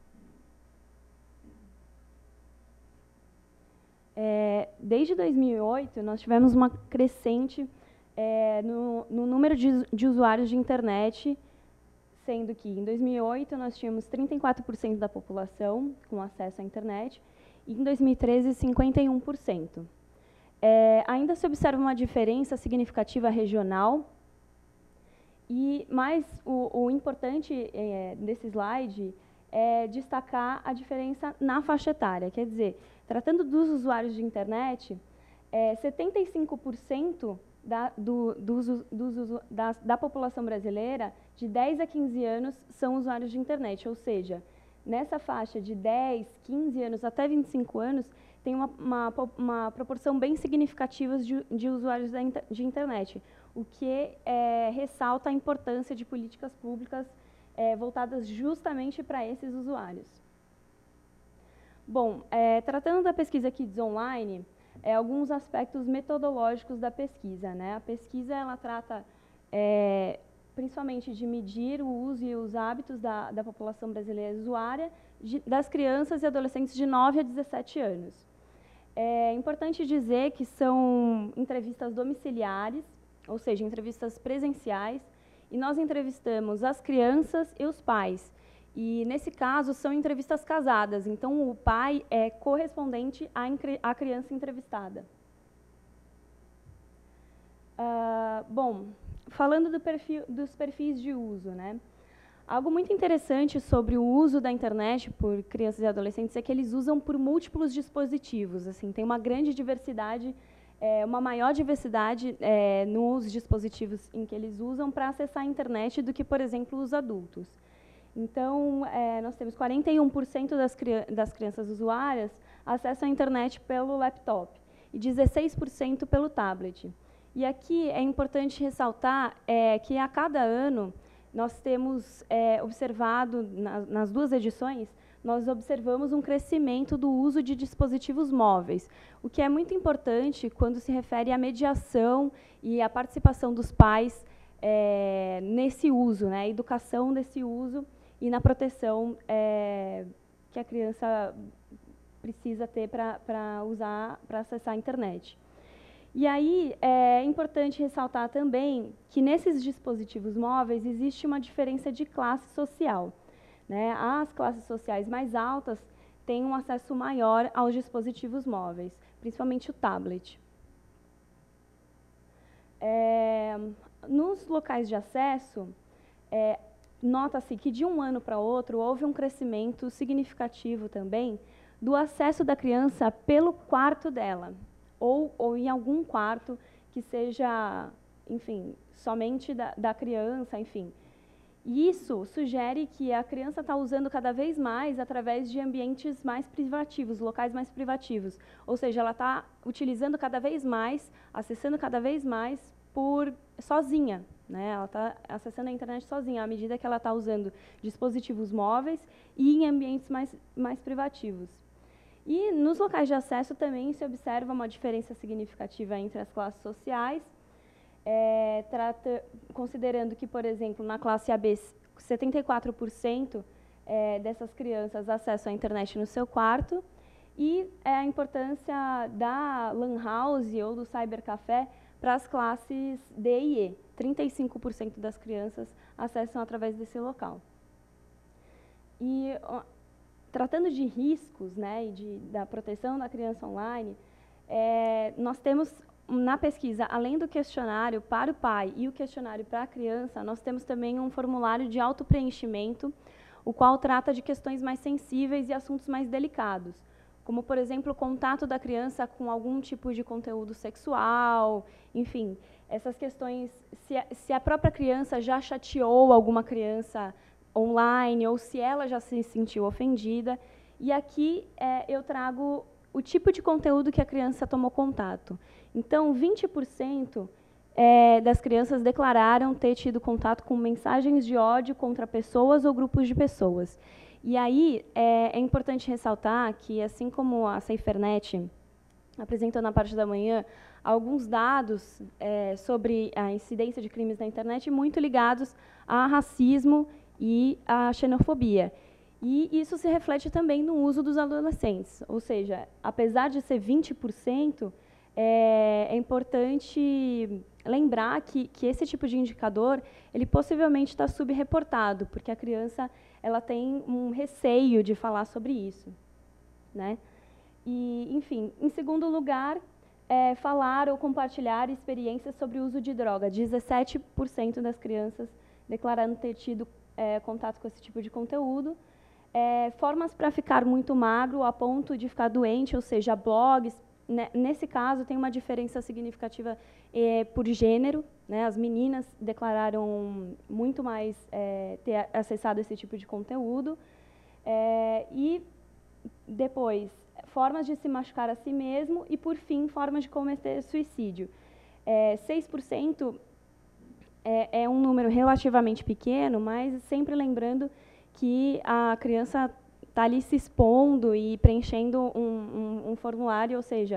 Speaker 5: É, desde dois mil e oito, nós tivemos uma crescente É, no, no número de, de usuários de internet, sendo que, em dois mil e oito, nós tínhamos trinta e quatro por cento da população com acesso à internet, e, em dois mil e treze, cinquenta e um por cento. É, ainda se observa uma diferença significativa regional, e, mas o, o importante é, desse slide é destacar a diferença na faixa etária. Quer dizer, tratando dos usuários de internet, é, setenta e cinco por cento Da, do, dos, dos, da, da população brasileira, de dez a quinze anos, são usuários de internet. Ou seja, nessa faixa de dez, quinze anos até vinte e cinco anos, tem uma, uma, uma proporção bem significativa de, de usuários da, de internet, o que é, ressalta a importância de políticas públicas é, voltadas justamente para esses usuários. Bom, é, tratando da pesquisa Kids Online, É, alguns aspectos metodológicos da pesquisa, né? A pesquisa ela trata é, principalmente de medir o uso e os hábitos da, da população brasileira usuária, de, das crianças e adolescentes de nove a dezessete anos. É importante dizer que são entrevistas domiciliares, ou seja, entrevistas presenciais, e nós entrevistamos as crianças e os pais. E, nesse caso, são entrevistas casadas. Então, o pai é correspondente à, à criança entrevistada. Uh, bom, falando do perfil, dos perfis de uso, né? Algo muito interessante sobre o uso da internet por crianças e adolescentes é que eles usam por múltiplos dispositivos. Assim, tem uma grande diversidade, é, uma maior diversidade é, nos dispositivos em que eles usam para acessar a internet do que, por exemplo, os adultos. Então, é, nós temos quarenta e um por cento das, cri das crianças usuárias acessam a internet pelo laptop e dezesseis por cento pelo tablet. E aqui é importante ressaltar é, que, a cada ano, nós temos é, observado, na, nas duas edições, nós observamos um crescimento do uso de dispositivos móveis, o que é muito importante quando se refere à mediação e à participação dos pais é, nesse uso, né, a educação desse uso e na proteção é, que a criança precisa ter para usar, para acessar a internet. E aí é importante ressaltar também que nesses dispositivos móveis existe uma diferença de classe social, né? As classes sociais mais altas têm um acesso maior aos dispositivos móveis, principalmente o tablet. É, nos locais de acesso, é, nota-se que de um ano para outro houve um crescimento significativo também do acesso da criança pelo quarto dela. Ou, ou em algum quarto que seja, enfim, somente da, da criança, enfim. E isso sugere que a criança está usando cada vez mais através de ambientes mais privativos, locais mais privativos. Ou seja, ela está utilizando cada vez mais, acessando cada vez mais por sozinha, né? Ela está acessando a internet sozinha, à medida que ela está usando dispositivos móveis e em ambientes mais, mais privativos. E nos locais de acesso também se observa uma diferença significativa entre as classes sociais, é, trata, considerando que, por exemplo, na classe A B, setenta e quatro por cento é, dessas crianças acessam a internet no seu quarto, e é, a importância da Lan House ou do Cybercafé para as classes D e E. trinta e cinco por cento das crianças acessam através desse local. E, tratando de riscos, né, e de, da proteção da criança online, é, nós temos na pesquisa, além do questionário para o pai e o questionário para a criança, nós temos também um formulário de autopreenchimento, o qual trata de questões mais sensíveis e assuntos mais delicados, como, por exemplo, o contato da criança com algum tipo de conteúdo sexual, enfim, essas questões, se a, se a própria criança já chateou alguma criança online, ou se ela já se sentiu ofendida. E aqui é, eu trago o tipo de conteúdo que a criança tomou contato. Então, vinte por cento é, das crianças declararam ter tido contato com mensagens de ódio contra pessoas ou grupos de pessoas. E aí é, é importante ressaltar que, assim como a SaferNet apresentou na parte da manhã, alguns dados é, sobre a incidência de crimes na internet muito ligados a racismo e a xenofobia. E isso se reflete também no uso dos adolescentes, ou seja, apesar de ser vinte por cento, é, é importante lembrar que, que esse tipo de indicador, ele possivelmente está subreportado, porque a criança ela tem um receio de falar sobre isso, né? E, enfim, em segundo lugar, é, falar ou compartilhar experiências sobre o uso de droga. dezessete por cento das crianças declarando ter tido É, contato com esse tipo de conteúdo, é, formas para ficar muito magro a ponto de ficar doente, ou seja, blogs, né, nesse caso tem uma diferença significativa é, por gênero, né, as meninas declararam muito mais é, ter acessado esse tipo de conteúdo, é, e depois, formas de se machucar a si mesmo e, por fim, formas de cometer suicídio. É, seis por cento É, é um número relativamente pequeno, mas sempre lembrando que a criança está ali se expondo e preenchendo um, um, um formulário, ou seja,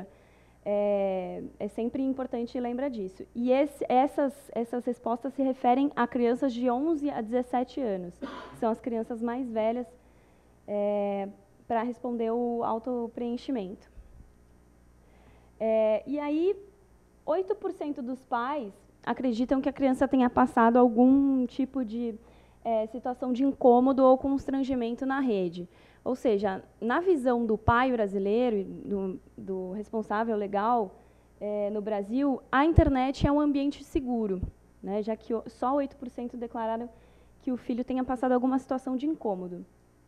Speaker 5: é, é sempre importante lembrar disso. E esse, essas, essas respostas se referem a crianças de onze a dezessete anos, são as crianças mais velhas, é, para responder o autopreenchimento. É, e aí, oito por cento dos pais acreditam que a criança tenha passado algum tipo de é, situação de incômodo ou constrangimento na rede. Ou seja, na visão do pai brasileiro, do, do responsável legal é, no Brasil, a internet é um ambiente seguro, né, já que só oito por cento declararam que o filho tenha passado alguma situação de incômodo.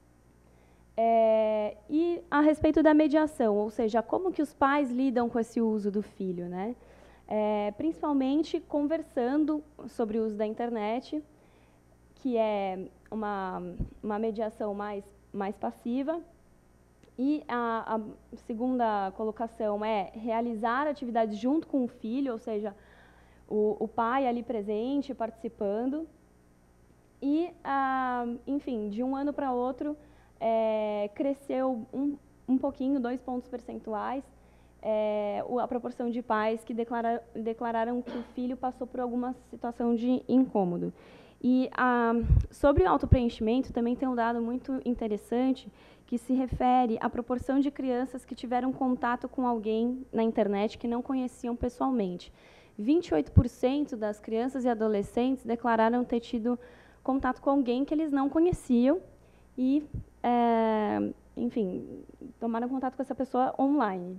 Speaker 5: É, e a respeito da mediação, ou seja, como que os pais lidam com esse uso do filho, né? É, principalmente conversando sobre o uso da internet, que é uma, uma mediação mais, mais passiva. E a, a segunda colocação é realizar atividades junto com o filho, ou seja, o, o pai ali presente, participando. E, ah, enfim, de um ano para outro, é, cresceu um, um pouquinho, dois pontos percentuais, é, a proporção de pais que declara, declararam que o filho passou por alguma situação de incômodo. E ah, sobre o autopreenchimento, também tem um dado muito interessante que se refere à proporção de crianças que tiveram contato com alguém na internet que não conheciam pessoalmente. vinte e oito por cento das crianças e adolescentes declararam ter tido contato com alguém que eles não conheciam e, é, enfim, tomaram contato com essa pessoa online.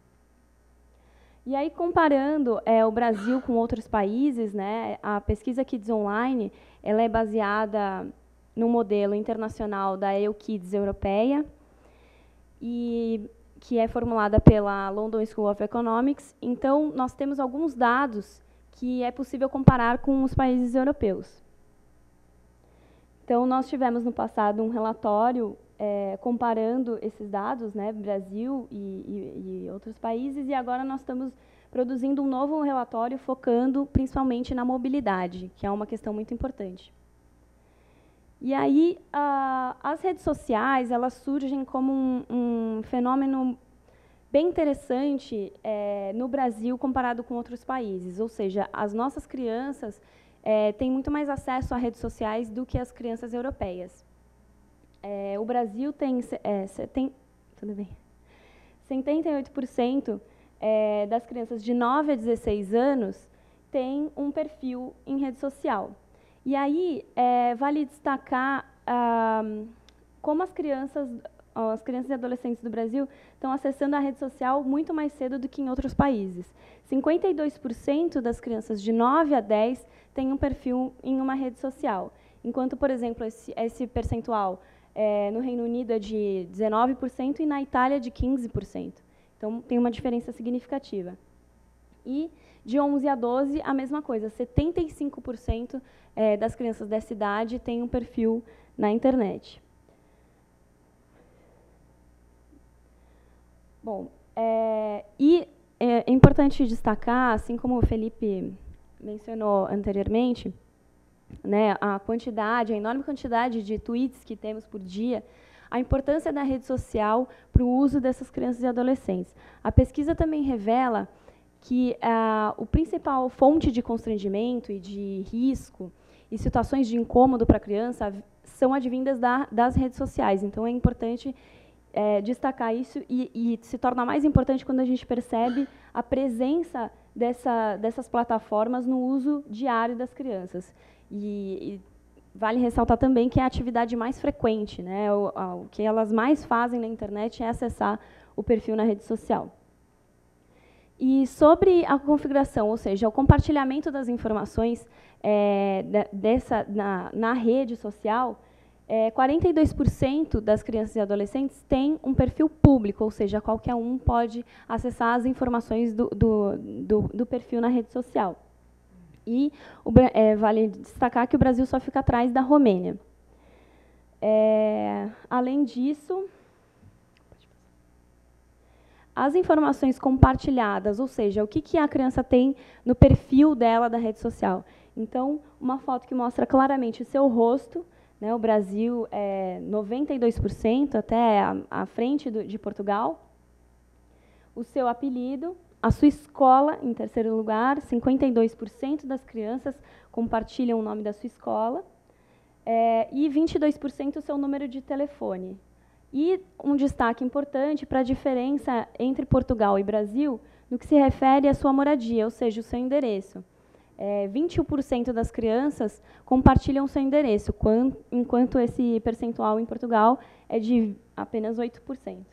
Speaker 5: E aí, comparando é, o Brasil com outros países, né, a pesquisa Kids Online ela é baseada no modelo internacional da E U Kids europeia, e, que é formulada pela London School of Economics. Então, nós temos alguns dados que é possível comparar com os países europeus. Então, nós tivemos no passado um relatório É, comparando esses dados, né, Brasil e, e, e outros países, e agora nós estamos produzindo um novo relatório focando principalmente na mobilidade, que é uma questão muito importante. E aí, a, as redes sociais, elas surgem como um, um fenômeno bem interessante é, no Brasil comparado com outros países, ou seja, as nossas crianças é, têm muito mais acesso a redes sociais do que as crianças europeias. É, o Brasil tem, é, tem tudo bem, setenta e oito por cento é, das crianças de nove a dezesseis anos têm um perfil em rede social. E aí, é, vale destacar ah, como as crianças, as crianças e adolescentes do Brasil estão acessando a rede social muito mais cedo do que em outros países. cinquenta e dois por cento das crianças de nove a dez têm um perfil em uma rede social, enquanto, por exemplo, esse, esse percentual É, no Reino Unido é de dezenove por cento e na Itália de quinze por cento. Então, tem uma diferença significativa. E de onze a doze, a mesma coisa, setenta e cinco por cento é, das crianças dessa idade têm um perfil na internet. Bom, é, e é importante destacar, assim como o Felipe mencionou anteriormente, né, a quantidade, a enorme quantidade de tweets que temos por dia, a importância da rede social para o uso dessas crianças e adolescentes. A pesquisa também revela que a o principal fonte de constrangimento e de risco e situações de incômodo para a criança são advindas da, das redes sociais. Então, é importante é, destacar isso e, e se torna mais importante quando a gente percebe a presença dessa, dessas plataformas no uso diário das crianças. E, e vale ressaltar também que é a atividade mais frequente, né? O, a, o que elas mais fazem na internet é acessar o perfil na rede social. E sobre a configuração, ou seja, o compartilhamento das informações é, dessa, na, na rede social, é, quarenta e dois por cento das crianças e adolescentes têm um perfil público, ou seja, qualquer um pode acessar as informações do, do, do, do perfil na rede social. E o, é, vale destacar que o Brasil só fica atrás da Romênia. É, além disso, as informações compartilhadas, ou seja, o que, que a criança tem no perfil dela da rede social. Então, uma foto que mostra claramente o seu rosto, né, o Brasil é noventa e dois por cento, até a, a frente do, de Portugal, o seu apelido, a sua escola, em terceiro lugar, cinquenta e dois por cento das crianças compartilham o nome da sua escola, é, e vinte e dois por cento o seu número de telefone. E um destaque importante para a diferença entre Portugal e Brasil no que se refere à sua moradia, ou seja, o seu endereço. é, vinte e um por cento das crianças compartilham seu endereço, enquanto esse percentual em Portugal é de apenas oito por cento.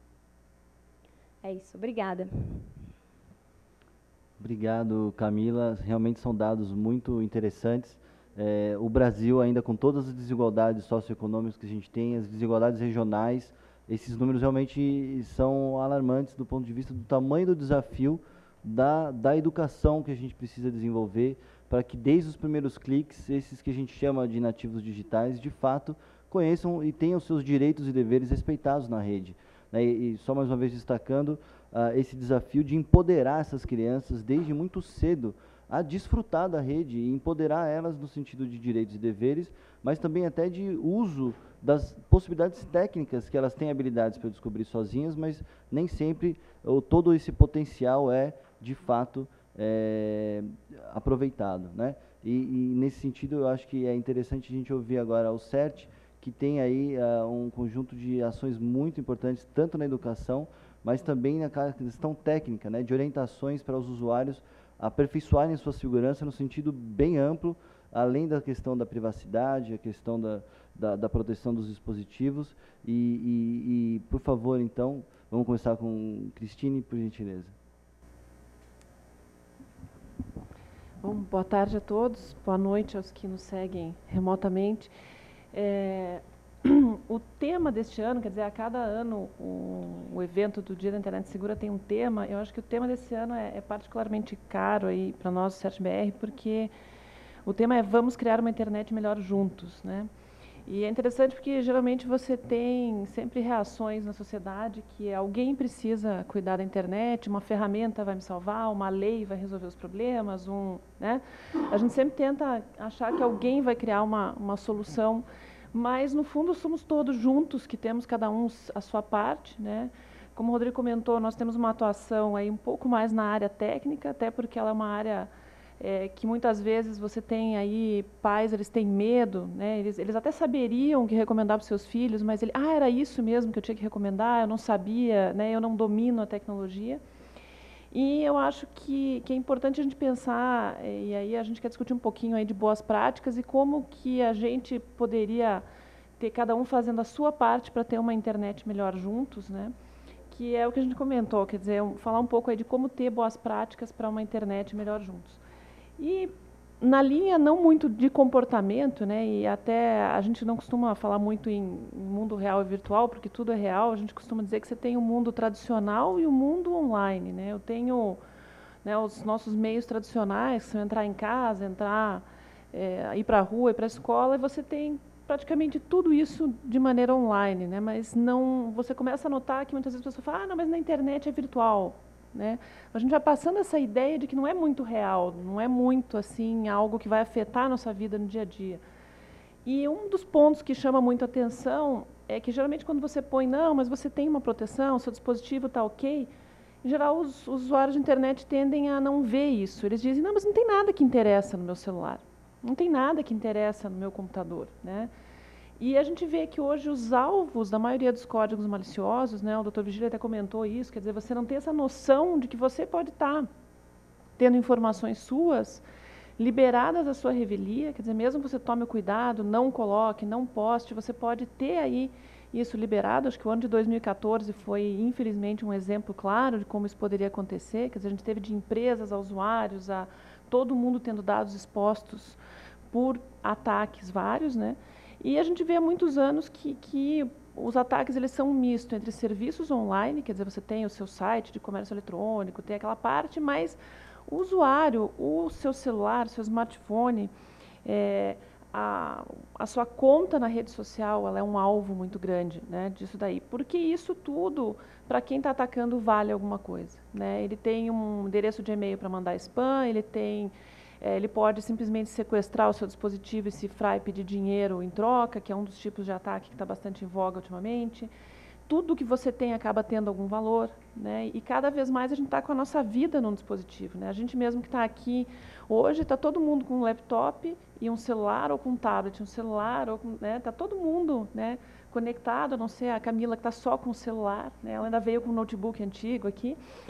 Speaker 5: É isso, obrigada.
Speaker 1: Obrigado, Camila. Realmente são dados muito interessantes. É, o Brasil, ainda com todas as desigualdades socioeconômicas que a gente tem, as desigualdades regionais, esses números realmente são alarmantes do ponto de vista do tamanho do desafio da, da educação que a gente precisa desenvolver para que desde os primeiros cliques, esses que a gente chama de nativos digitais, de fato, conheçam e tenham seus direitos e deveres respeitados na rede. Né? E, e só mais uma vez destacando uh, esse desafio de empoderar essas crianças desde muito cedo a desfrutar da rede e empoderar elas no sentido de direitos e deveres, mas também até de uso das possibilidades técnicas que elas têm habilidades para descobrir sozinhas, mas nem sempre ou todo esse potencial é, de fato, é, aproveitado, né? E, e, nesse sentido, eu acho que é interessante a gente ouvir agora o CERT, que tem aí uh, um conjunto de ações muito importantes, tanto na educação, mas também na questão técnica, né, de orientações para os usuários aperfeiçoarem sua segurança no sentido bem amplo, além da questão da privacidade, a questão da, da, da proteção dos dispositivos. E, e, e, por favor, então, vamos começar com Cristine, por gentileza.
Speaker 6: Bom, boa tarde a todos, boa noite aos que nos seguem remotamente. É, o tema deste ano, quer dizer, a cada ano o, o evento do Dia da Internet Segura tem um tema. Eu acho que o tema desse ano é, é particularmente caro aí para nós, do CERT B R, porque o tema é Vamos Criar uma Internet Melhor Juntos, né? E é interessante porque geralmente você tem sempre reações na sociedade que alguém precisa cuidar da internet, uma ferramenta vai me salvar, uma lei vai resolver os problemas, um, né? A gente sempre tenta achar que alguém vai criar uma, uma solução, mas no fundo somos todos juntos que temos cada um a sua parte, né? Como o Rodrigo comentou, nós temos uma atuação aí um pouco mais na área técnica, até porque ela é uma área É, que muitas vezes você tem aí pais, eles têm medo, né? eles, eles até saberiam o que recomendar para os seus filhos, mas ele, ah, era isso mesmo que eu tinha que recomendar, eu não sabia, né? Eu não domino a tecnologia. E eu acho que, que é importante a gente pensar, e aí a gente quer discutir um pouquinho aí de boas práticas e como que a gente poderia ter cada um fazendo a sua parte para ter uma internet melhor juntos, né? Que é o que a gente comentou, quer dizer, falar um pouco aí de como ter boas práticas para uma internet melhor juntos. E na linha não muito de comportamento, né, e até a gente não costuma falar muito em mundo real e virtual, porque tudo é real, a gente costuma dizer que você tem o mundo tradicional e o mundo online, né? Eu tenho, né, os nossos meios tradicionais, que são entrar em casa, entrar, é, ir para a rua, ir para a escola, e você tem praticamente tudo isso de maneira online, né? Mas não, você começa a notar que muitas vezes a pessoa fala, ah, não, mas na internet é virtual. Né? A gente vai passando essa ideia de que não é muito real, não é muito assim algo que vai afetar a nossa vida no dia a dia. E um dos pontos que chama muito a atenção é que geralmente quando você põe, não, mas você tem uma proteção, seu dispositivo está ok, em geral os, os usuários de internet tendem a não ver isso. Eles dizem, não, mas não tem nada que interessa no meu celular, não tem nada que interessa no meu computador, né? E a gente vê que hoje os alvos da maioria dos códigos maliciosos, né, o doutor Vigílio até comentou isso, quer dizer, você não tem essa noção de que você pode estar tendo informações suas liberadas da sua revelia, quer dizer, mesmo que você tome o cuidado, não coloque, não poste, você pode ter aí isso liberado. Acho que o ano de dois mil e quatorze foi, infelizmente, um exemplo claro de como isso poderia acontecer, quer dizer, a gente teve de empresas a usuários, a todo mundo tendo dados expostos por ataques vários, né? E a gente vê há muitos anos que, que os ataques eles são um misto entre serviços online, quer dizer, você tem o seu site de comércio eletrônico, tem aquela parte, mas o usuário, o seu celular, o seu smartphone, é, a, a sua conta na rede social, ela é um alvo muito grande, né, disso daí. Porque isso tudo, para quem está atacando, vale alguma coisa, né? Ele tem um endereço de e-mail para mandar spam, ele tem... É, ele pode simplesmente sequestrar o seu dispositivo e cifrar e pedir dinheiro em troca, que é um dos tipos de ataque que está bastante em voga ultimamente. Tudo que você tem acaba tendo algum valor, né? E cada vez mais a gente está com a nossa vida num dispositivo, né? A gente mesmo que está aqui, hoje está todo mundo com um laptop e um celular, ou com um tablet, um celular, ou com, né? Está todo mundo, né, conectado, a não ser a Camila que está só com o celular, né? Ela ainda veio com um notebook antigo aqui.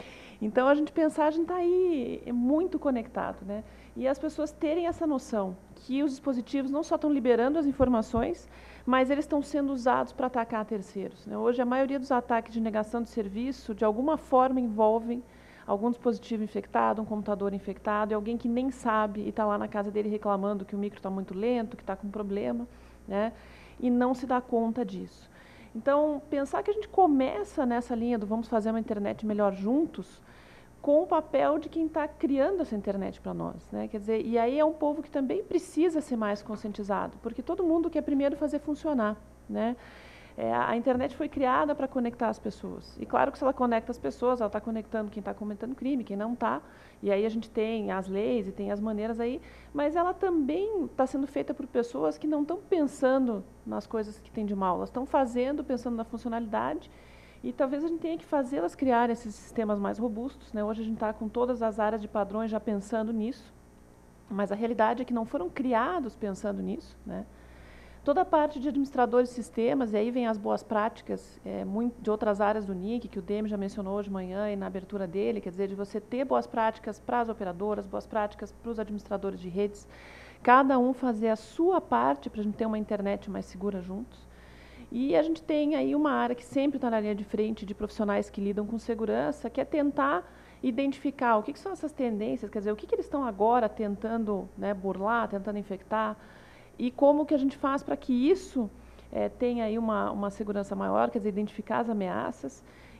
Speaker 6: Então, a gente pensar, a gente está aí muito conectado, né? E as pessoas terem essa noção que os dispositivos não só estão liberando as informações, mas eles estão sendo usados para atacar terceiros, né? Hoje, a maioria dos ataques de negação de serviço, de alguma forma, envolvem algum dispositivo infectado, um computador infectado, e alguém que nem sabe e está lá na casa dele reclamando que o micro está muito lento, que está com problema, né? E não se dá conta disso. Então, pensar que a gente começa nessa linha do vamos fazer uma internet melhor juntos, com o papel de quem está criando essa internet para nós, né? Quer dizer, e aí é um povo que também precisa ser mais conscientizado, porque todo mundo quer primeiro fazer funcionar, né? É, a internet foi criada para conectar as pessoas. E claro que se ela conecta as pessoas, ela está conectando quem está cometendo crime, quem não está. E aí a gente tem as leis e tem as maneiras aí, mas ela também está sendo feita por pessoas que não estão pensando nas coisas que tem de mal. Elas estão fazendo, pensando na funcionalidade. E talvez a gente tenha que fazê-las criar esses sistemas mais robustos, né? Hoje a gente está com todas as áreas de padrões já pensando nisso, mas a realidade é que não foram criados pensando nisso, né? Toda a parte de administradores de sistemas, e aí vem as boas práticas é, muito, de outras áreas do N I C, que o Demi já mencionou hoje de manhã e na abertura dele, quer dizer, de você ter boas práticas para as operadoras, boas práticas para os administradores de redes, cada um fazer a sua parte para a gente ter uma internet mais segura juntos. E a gente tem aí uma área que sempre está na linha de frente de profissionais que lidam com segurança, que é tentar identificar o que, que são essas tendências, quer dizer, o que, que eles estão agora tentando, né, burlar, tentando infectar, e como que a gente faz para que isso é, tenha aí uma, uma segurança maior, quer dizer, identificar as ameaças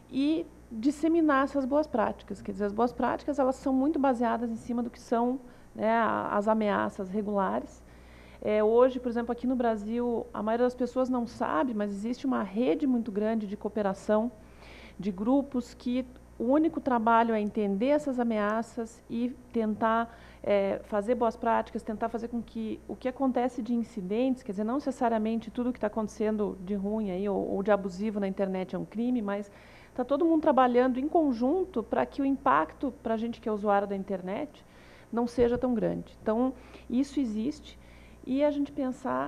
Speaker 6: e disseminar essas boas práticas. Quer dizer, as boas práticas, elas são muito baseadas em cima do que são, né, as ameaças regulares. É, hoje, por exemplo, aqui no Brasil, a maioria das pessoas não sabe, mas existe uma rede muito grande de cooperação, de grupos que o único trabalho é entender essas ameaças e tentar é, fazer boas práticas, tentar fazer com que o que acontece de incidentes, quer dizer, não necessariamente tudo que está acontecendo de ruim aí, ou, ou de abusivo na internet é um crime, mas está todo mundo trabalhando em conjunto para que o impacto para a gente que é usuário da internet não seja tão grande. Então, isso existe. E a gente pensar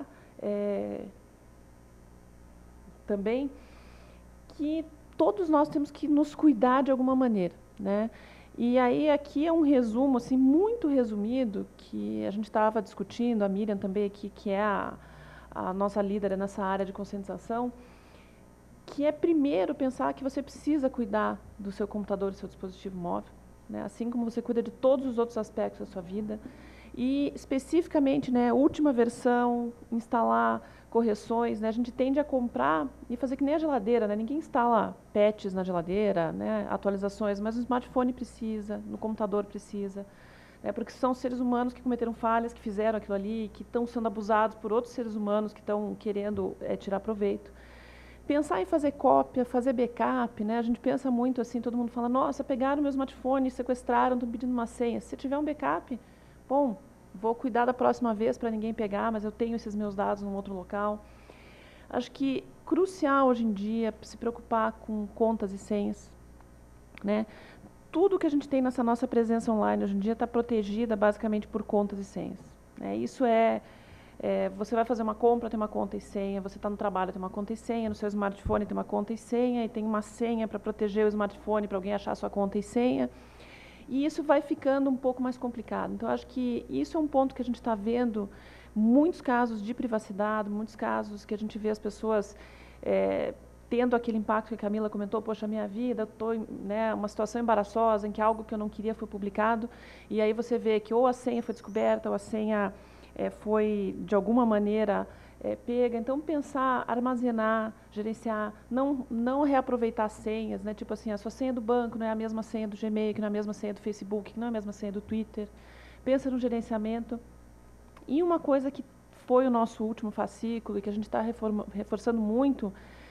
Speaker 6: é, também que todos nós temos que nos cuidar de alguma maneira, né? E aí aqui é um resumo, assim, muito resumido, que a gente estava discutindo, a Miriam também aqui, que é a, a nossa líder nessa área de conscientização, que é primeiro pensar que você precisa cuidar do seu computador, do seu dispositivo móvel, né? Assim como você cuida de todos os outros aspectos da sua vida. E, especificamente, né, última versão, instalar correções, né, a gente tende a comprar e fazer que nem a geladeira, né, ninguém instala patches na geladeira, né, atualizações, mas o smartphone precisa, no computador precisa, né, porque são seres humanos que cometeram falhas, que fizeram aquilo ali, que estão sendo abusados por outros seres humanos que estão querendo é, tirar proveito. Pensar em fazer cópia, fazer backup, né, a gente pensa muito assim, todo mundo fala, nossa, pegaram meu smartphone, sequestraram, estão pedindo uma senha. Se tiver um backup, bom, vou cuidar da próxima vez para ninguém pegar, mas eu tenho esses meus dados num outro local. Acho que crucial hoje em dia se preocupar com contas e senhas, né? Tudo que a gente tem nessa nossa presença online hoje em dia está protegida basicamente por contas e senhas, né? Isso é, é, você vai fazer uma compra, tem uma conta e senha, você está no trabalho, tem uma conta e senha, no seu smartphone tem uma conta e senha, e tem uma senha para proteger o smartphone, para alguém achar a sua conta e senha. E isso vai ficando um pouco mais complicado. Então, acho que isso é um ponto que a gente está vendo muitos casos de privacidade, muitos casos que a gente vê as pessoas é, tendo aquele impacto que a Camila comentou, poxa, minha vida, estou em né, uma situação embaraçosa, em que algo que eu não queria foi publicado, e aí você vê que ou a senha foi descoberta, ou a senha é, foi, de alguma maneira, É, pega, então pensar, armazenar, gerenciar, não, não reaproveitar senhas, né? Tipo assim, a sua senha do banco não é a mesma senha do Gmail, que não é a mesma senha do Facebook, que não é a mesma senha do Twitter. Pensa no gerenciamento. E uma coisa que foi o nosso último fascículo e que a gente está reforçando muito,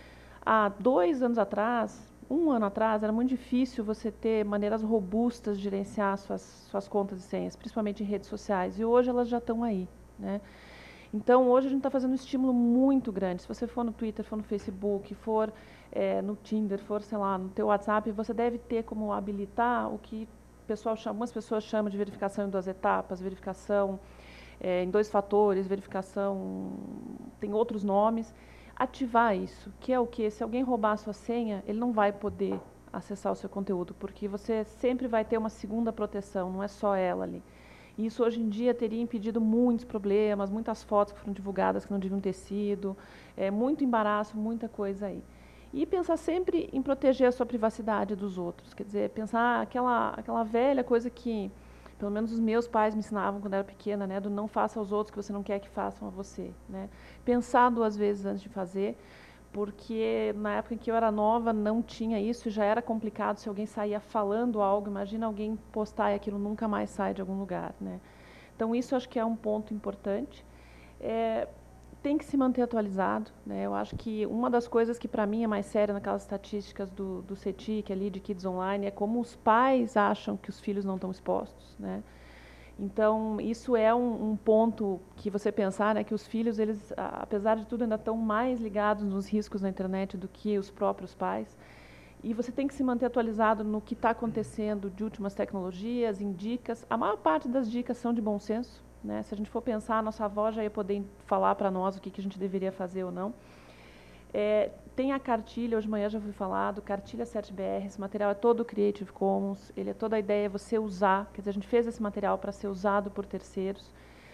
Speaker 6: há dois anos atrás, um ano atrás, era muito difícil você ter maneiras robustas de gerenciar suas, suas contas e senhas, principalmente em redes sociais, e hoje elas já estão aí, né? Então, hoje a gente está fazendo um estímulo muito grande. Se você for no Twitter, for no Facebook, for é, no Tinder, for, sei lá, no teu WhatsApp, você deve ter como habilitar o que pessoal chama, algumas pessoas chamam de verificação em duas etapas, verificação é, em dois fatores, verificação, tem outros nomes. Ativar isso, que é o quê? Se alguém roubar a sua senha, ele não vai poder acessar o seu conteúdo, porque você sempre vai ter uma segunda proteção, não é só ela ali. E isso hoje em dia teria impedido muitos problemas, muitas fotos que foram divulgadas que não deviam ter sido, é, muito embaraço, muita coisa aí. E pensar sempre em proteger a sua privacidade dos outros, quer dizer, pensar aquela, aquela velha coisa que, pelo menos os meus pais me ensinavam quando eu era pequena, né, do não faça aos outros que você não quer que façam a você, né? Pensar duas vezes antes de fazer, porque na época em que eu era nova não tinha isso, já era complicado se alguém saía falando algo, imagina alguém postar e aquilo nunca mais sai de algum lugar, né? Então isso acho que é um ponto importante. É, tem que se manter atualizado, né? Eu acho que uma das coisas que para mim é mais séria naquelas estatísticas do, do CETIC ali de Kids Online é como os pais acham que os filhos não estão expostos, né? Então, isso é um, um ponto que você pensar, né, que os filhos, eles, apesar de tudo, ainda estão mais ligados nos riscos na internet do que os próprios pais. E você tem que se manter atualizado no que está acontecendo de últimas tecnologias, em dicas. A maior parte das dicas são de bom senso, né? Se a gente for pensar, a nossa avó já ia poder falar para nós o que, que a gente deveria fazer ou não. É, tem a cartilha, hoje de manhã já fui falado, cartilha sete B R, esse material é todo Creative Commons, ele é toda a ideia, você usar, quer dizer, a gente fez esse material para ser usado por terceiros.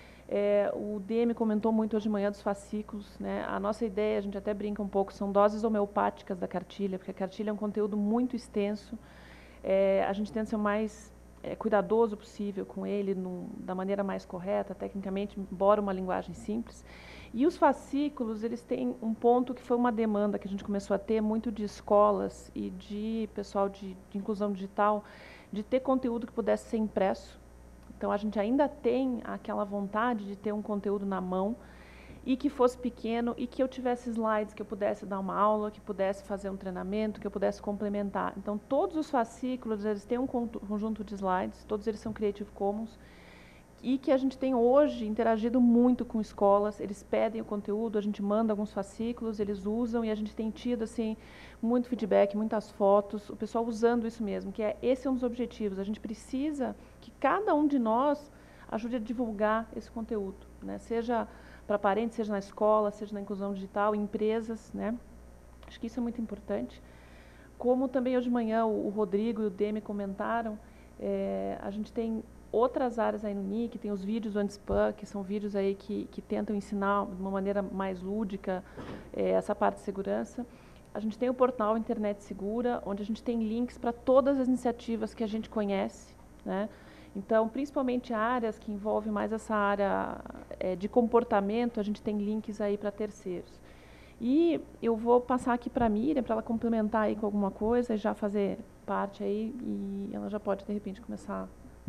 Speaker 6: É, o D M comentou muito hoje de manhã dos fascículos, né? A nossa ideia, a gente até brinca um pouco, são doses homeopáticas da cartilha, porque a cartilha é um conteúdo muito extenso, é, a gente tenta ser o mais é, cuidadoso possível com ele, no, da maneira mais correta, tecnicamente, embora uma linguagem simples. E os fascículos, eles têm um ponto que foi uma demanda que a gente começou a ter muito de escolas e de pessoal de, de inclusão digital, de ter conteúdo que pudesse ser impresso. Então, a gente ainda tem aquela vontade de ter um conteúdo na mão e que fosse pequeno e que eu tivesse slides, que eu pudesse dar uma aula, que pudesse fazer um treinamento, que eu pudesse complementar. Então, todos os fascículos, eles têm um conjunto de slides, todos eles são Creative Commons, e que a gente tem hoje interagido muito com escolas, eles pedem o conteúdo, a gente manda alguns fascículos, eles usam, e a gente tem tido assim, muito feedback, muitas fotos, o pessoal usando isso mesmo, que é, esse é um dos objetivos, a gente precisa que cada um de nós ajude a divulgar esse conteúdo, né? Seja para parentes, seja na escola, seja na inclusão digital, empresas, né? Acho que isso é muito importante. Como também hoje de manhã o, o Rodrigo e o Demi comentaram, é, a gente tem outras áreas aí no N I C, tem os vídeos do Antispam, que são vídeos aí que, que tentam ensinar de uma maneira mais lúdica é, essa parte de segurança. A gente tem o portal Internet Segura, onde a gente tem links para todas as iniciativas que a gente conhece, né? Então, principalmente áreas que envolvem mais essa área é, de comportamento, a gente tem links aí para terceiros. E eu vou passar aqui para a Miriam, para ela complementar aí com alguma coisa e já fazer parte aí, e ela já pode, de repente, começar.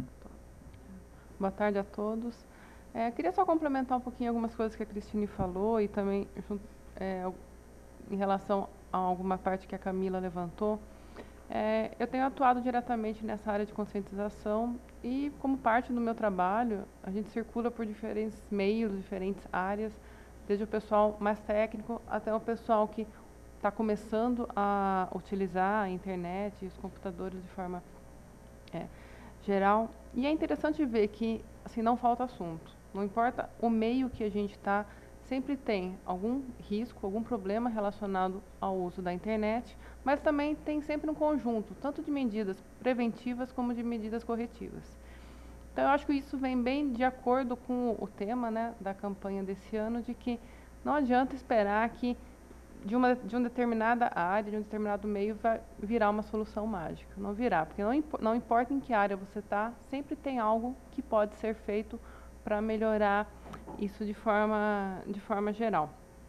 Speaker 7: Boa tarde a todos. É, queria só complementar um pouquinho algumas coisas que a Cristine falou e também é, em relação a alguma parte que a Camila levantou. É, eu tenho atuado diretamente nessa área de conscientização e, como parte do meu trabalho, a gente circula por diferentes meios, diferentes áreas, desde o pessoal mais técnico até o pessoal que está começando a utilizar a internet e os computadores de forma é, geral. E é interessante ver que assim, não falta assunto. Não importa o meio que a gente está, sempre tem algum risco, algum problema relacionado ao uso da internet, mas também tem sempre um conjunto, tanto de medidas preventivas como de medidas corretivas. Então, eu acho que isso vem bem de acordo com o tema, né, da campanha desse ano, de que não adianta esperar que de uma, de uma determinada área, de um determinado meio, vai virar uma solução mágica. Não virá, porque não, impo não importa em que área você está, sempre tem algo que pode ser feito para melhorar isso de forma, de forma geral.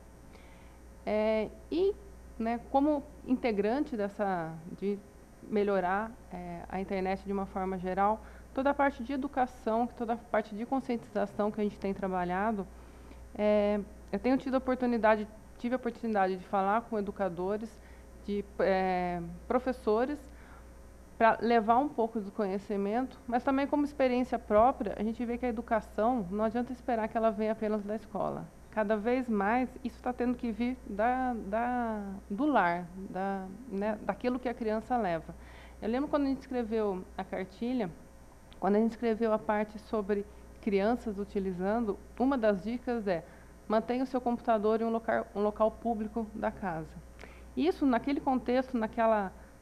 Speaker 7: É, e, né, como integrante dessa, de melhorar é, a internet de uma forma geral, toda a parte de educação, toda a parte de conscientização que a gente tem trabalhado, é, eu tenho tido a oportunidade, tive a oportunidade de falar com educadores, de é, professores, para levar um pouco do conhecimento, mas também como experiência própria, a gente vê que a educação, não adianta esperar que ela venha apenas da escola. Cada vez mais, isso está tendo que vir da, da, do lar, da, né, daquilo que a criança leva. Eu lembro quando a gente escreveu a cartilha, quando a gente escreveu a parte sobre crianças utilizando, uma das dicas é: mantenha o seu computador em um local, um local público da casa. Isso, naquele contexto, naquela,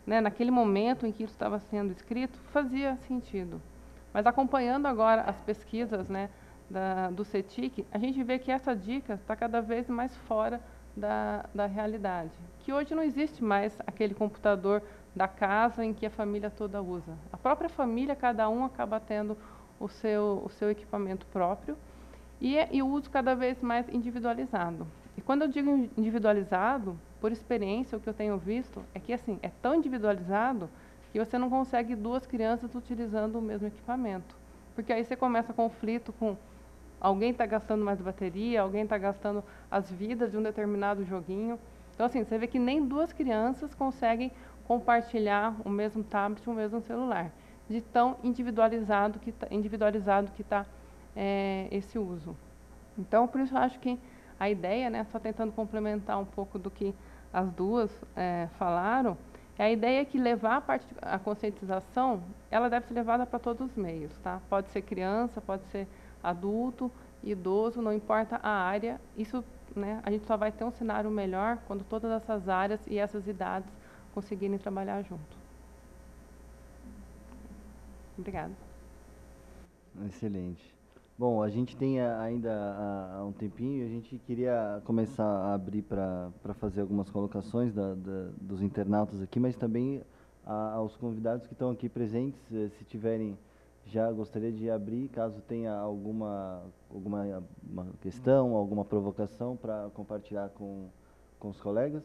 Speaker 7: né, naquele momento em que isso estava sendo escrito, fazia sentido. Mas acompanhando agora as pesquisas, né, da, do CETIC, a gente vê que essa dica está cada vez mais fora da, da realidade. Que hoje não existe mais aquele computador da casa em que a família toda usa. A própria família, cada um acaba tendo o seu, o seu equipamento próprio e, é, e o uso cada vez mais individualizado. E quando eu digo individualizado, por experiência, o que eu tenho visto é que assim, é tão individualizado que você não consegue duas crianças utilizando o mesmo equipamento. Porque aí você começa conflito com alguém está gastando mais bateria, alguém está gastando as vidas de um determinado joguinho. Então, assim, você vê que nem duas crianças conseguem compartilhar o mesmo tablet, o mesmo celular, de tão individualizado que tá, individualizado que está é, esse uso. Então, por isso eu acho que a ideia, né, só tentando complementar um pouco do que as duas é, falaram, é a ideia que levar a parte de, a conscientização, ela deve ser levada para todos os meios, tá? Pode ser criança, pode ser adulto, idoso, não importa a área. Isso, né, a gente só vai ter um cenário melhor quando todas essas áreas e essas idades conseguirem trabalhar junto. Obrigada.
Speaker 1: Excelente. Bom, a gente tem ainda há um tempinho, a gente queria começar a abrir para fazer algumas colocações da, da, dos internautas aqui, mas também a, aos convidados que estão aqui presentes, se tiverem, já gostaria de abrir, caso tenha alguma, alguma uma questão, alguma provocação para compartilhar com, com os colegas.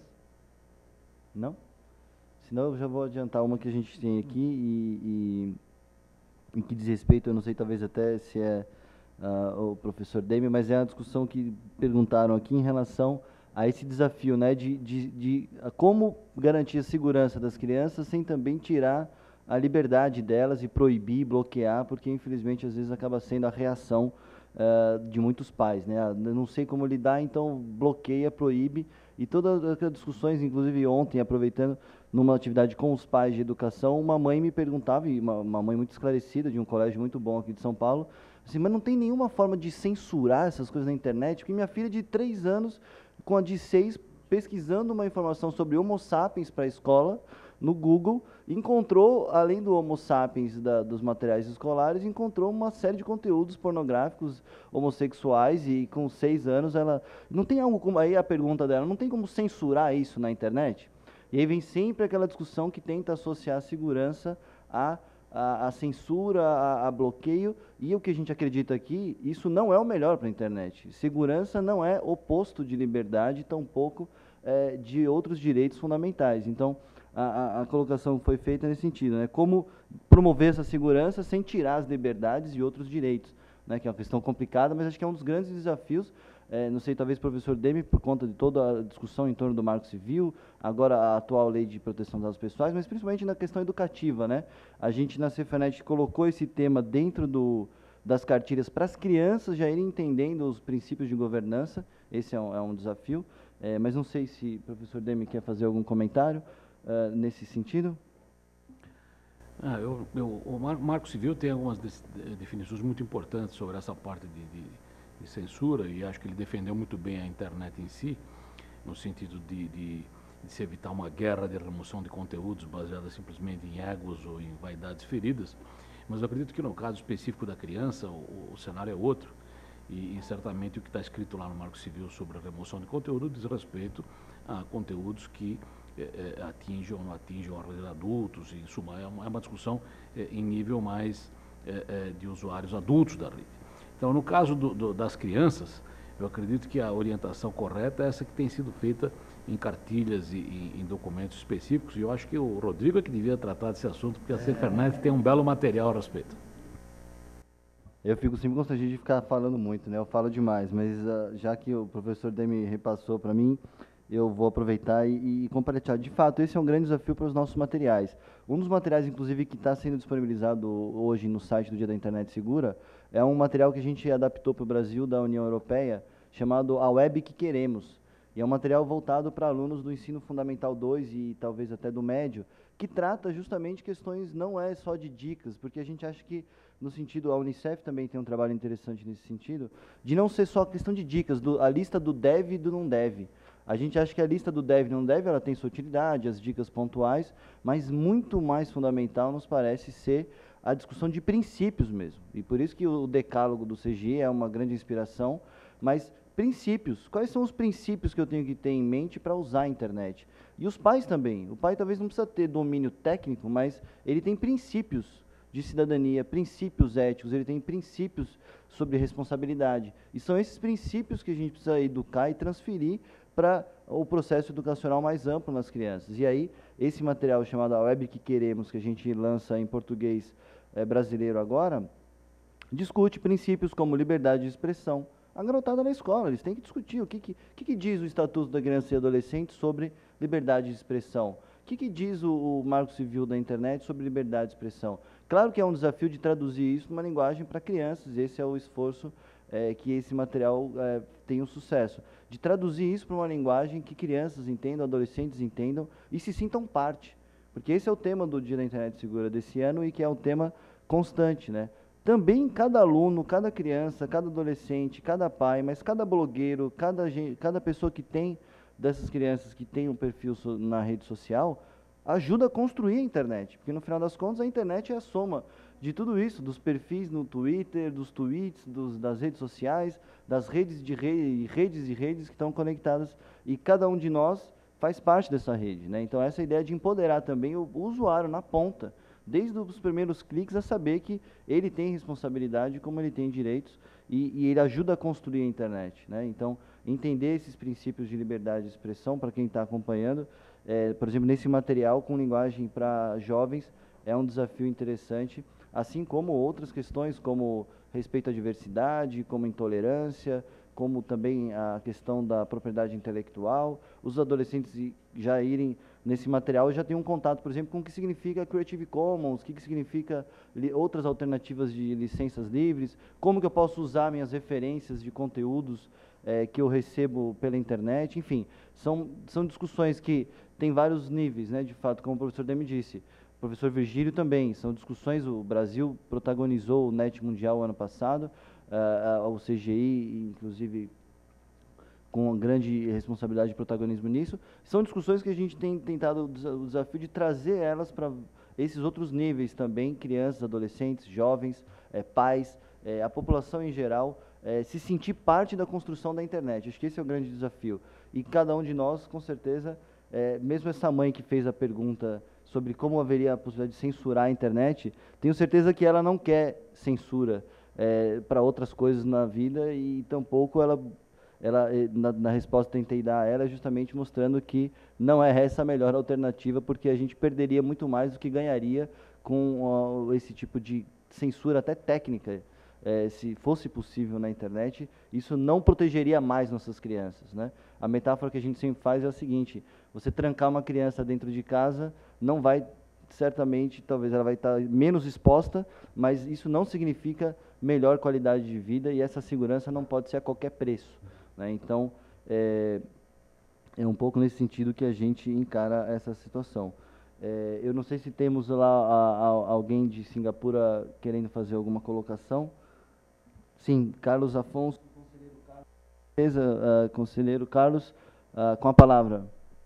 Speaker 1: Não? Senão eu já vou adiantar uma que a gente tem aqui e, e em que diz respeito, eu não sei talvez até se é uh, o professor Demi, mas é a discussão que perguntaram aqui em relação a esse desafio, né, de, de, de uh, como garantir a segurança das crianças sem também tirar a liberdade delas e proibir, bloquear, porque infelizmente às vezes acaba sendo a reação uh, de muitos pais, né? Eu não sei como lidar, então bloqueia, proíbe, e todas as discussões, inclusive ontem, aproveitando numa atividade com os pais de educação, uma mãe me perguntava, e uma, uma mãe muito esclarecida, de um colégio muito bom aqui de São Paulo, assim, mas não tem nenhuma forma de censurar essas coisas na internet, porque minha filha de três anos, com a de seis, pesquisando uma informação sobre Homo sapiens para a escola, no Google, encontrou, além do Homo sapiens da, dos materiais escolares, encontrou uma série de conteúdos pornográficos homossexuais, e com seis anos ela... Não tem algo como... Aí a pergunta dela, não tem como censurar isso na internet? E aí vem sempre aquela discussão que tenta associar a segurança a, a, a censura, a, a bloqueio, e o que a gente acredita aqui, isso não é o melhor para a internet. Segurança não é oposto de liberdade, tampouco é, de outros direitos fundamentais. Então, A, a, a colocação foi feita nesse sentido, né? Como promover essa segurança sem tirar as liberdades e outros direitos, né? Que é uma questão complicada, mas acho que é um dos grandes desafios. É, não sei, talvez o professor Demi, por conta de toda a discussão em torno do Marco Civil, agora a atual lei de proteção dos dados pessoais, mas principalmente na questão educativa, né? A gente na Cefanet colocou esse tema dentro do, das cartilhas para as crianças já irem entendendo os princípios de governança. Esse é um, é um desafio, é, mas não sei se o professor Demi quer fazer algum comentário Uh, nesse sentido?
Speaker 8: Ah, eu, eu, o Marco Civil tem algumas de, de, definições muito importantes sobre essa parte de, de, de censura, e acho que ele defendeu muito bem a internet em si, no sentido de, de, de se evitar uma guerra de remoção de conteúdos baseada simplesmente em egos ou em vaidades feridas. Mas eu acredito que no caso específico da criança, o, o cenário é outro, e, e certamente o que está escrito lá no Marco Civil sobre a remoção de conteúdo diz respeito a conteúdos que É, atingem ou não atingem os adultos, e, em suma, é uma, é uma discussão é, em nível mais é, é, de usuários adultos da rede. Então, no caso do, do, das crianças, eu acredito que a orientação correta é essa que tem sido feita em cartilhas e, e em documentos específicos, e eu acho que o Rodrigo é que devia tratar desse assunto, porque a Cefernet tem um belo material a respeito.
Speaker 1: Eu fico sempre constrangido de ficar falando muito, né? Eu falo demais, mas uh, já que o professor Demi repassou para mim, eu vou aproveitar e, e compartilhar. De fato, esse é um grande desafio para os nossos materiais. Um dos materiais, inclusive, que está sendo disponibilizado hoje no site do Dia da Internet Segura, é um material que a gente adaptou para o Brasil, da União Europeia, chamado A Web que Queremos. E é um material voltado para alunos do ensino fundamental dois e talvez até do médio, que trata justamente questões, não é só de dicas, porque a gente acha que, no sentido, a Unicef também tem um trabalho interessante nesse sentido, de não ser só questão de dicas, do, a lista do deve e do não deve. A gente acha que a lista do deve e não deve, ela tem sua utilidade, as dicas pontuais, mas muito mais fundamental nos parece ser a discussão de princípios mesmo. E por isso que o decálogo do C G I é uma grande inspiração, mas princípios. Quais são os princípios que eu tenho que ter em mente para usar a internet? E os pais também. O pai talvez não precisa ter domínio técnico, mas ele tem princípios de cidadania, princípios éticos, ele tem princípios sobre responsabilidade. E são esses princípios que a gente precisa educar e transferir para o processo educacional mais amplo nas crianças. E aí, esse material chamado A Web que Queremos, que a gente lança em português é, brasileiro agora, discute princípios como liberdade de expressão. A garotada na escola, eles têm que discutir o que, que, que, que diz o Estatuto da Criança e Adolescente sobre liberdade de expressão. O que, que diz o, o Marco Civil da Internet sobre liberdade de expressão? Claro que é um desafio de traduzir isso numa linguagem para crianças, esse é o esforço é, que esse material é, tem um sucesso. De traduzir isso para uma linguagem que crianças entendam, adolescentes entendam e se sintam parte. Porque esse é o tema do Dia da Internet Segura desse ano e que é um tema constante, né? Também cada aluno, cada criança, cada adolescente, cada pai, mas cada blogueiro, cada, gente, cada pessoa que tem dessas crianças que tem um perfil so, na rede social, ajuda a construir a internet. Porque no final das contas a internet é a soma de tudo isso, dos perfis no Twitter, dos tweets, dos, das redes sociais, das redes de re, redes e redes que estão conectadas e cada um de nós faz parte dessa rede, né? Então essa ideia de empoderar também o, o usuário na ponta, desde os primeiros cliques, a saber que ele tem responsabilidade, como ele tem direitos, e, e ele ajuda a construir a internet, né? Então, entender esses princípios de liberdade de expressão, para quem está acompanhando, é, por exemplo, nesse material com linguagem para jovens, é um desafio interessante, assim como outras questões, como respeito à diversidade, como intolerância, como também a questão da propriedade intelectual. Os adolescentes já irem nesse material já tem um contato, por exemplo, com o que significa Creative Commons, o que, que significa outras alternativas de licenças livres, como que eu posso usar minhas referências de conteúdos é, que eu recebo pela internet, enfim, são, são discussões que têm vários níveis, né, de fato, como o professor Demi disse, o professor Virgílio também, são discussões, o Brasil protagonizou o Net Mundial ano passado, uh, uh, o C G I, inclusive, com uma grande responsabilidade e protagonismo nisso, são discussões que a gente tem tentado o desafio de trazer elas para esses outros níveis também, crianças, adolescentes, jovens, é, pais, é, a população em geral, é, se sentir parte da construção da internet. Acho que esse é o grande desafio. E cada um de nós, com certeza, é, mesmo essa mãe que fez a pergunta sobre como haveria a possibilidade de censurar a internet, tenho certeza que ela não quer censura é, para outras coisas na vida e tampouco ela... Ela, na, na resposta que tentei dar a ela, justamente mostrando que não é essa a melhor alternativa, porque a gente perderia muito mais do que ganharia com uh, esse tipo de censura até técnica. É, se fosse possível na internet, isso não protegeria mais nossas crianças, né? A metáfora que a gente sempre faz é a seguinte: você trancar uma criança dentro de casa, não vai, certamente, talvez ela vai estar menos exposta, mas isso não significa melhor qualidade de vida e essa segurança não pode ser a qualquer preço. Né? Então, é, é um pouco nesse sentido que a gente encara essa situação. É, eu não sei se temos lá a, a, alguém de Singapura querendo fazer alguma colocação. Sim, Carlos Afonso, conselheiro Carlos, beleza, uh, conselheiro Carlos, uh, com a palavra.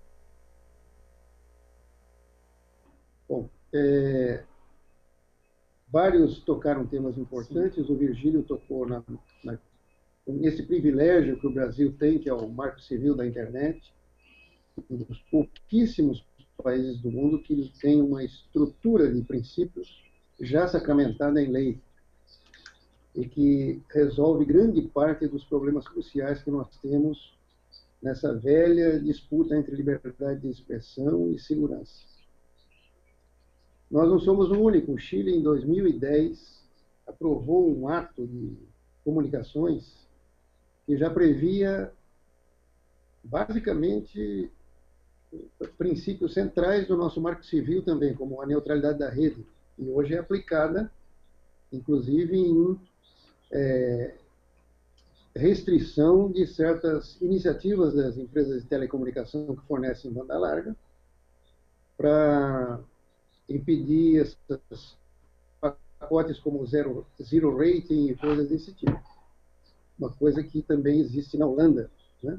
Speaker 9: Bom, é, vários tocaram temas importantes, o Virgílio tocou na, na nesse privilégio que o Brasil tem, que é o Marco Civil da Internet, um dos pouquíssimos países do mundo que tem uma estrutura de princípios já sacramentada em lei e que resolve grande parte dos problemas cruciais que nós temos nessa velha disputa entre liberdade de expressão e segurança. Nós não somos o único. O Chile, em dois mil e dez, aprovou um ato de comunicações que já previa, basicamente, princípios centrais do nosso Marco Civil também, como a neutralidade da rede, e hoje é aplicada, inclusive, em é, restrição de certas iniciativas das empresas de telecomunicação que fornecem banda larga, para impedir esses pacotes como zero, zero rating e coisas desse tipo. Uma coisa que também existe na Holanda, né?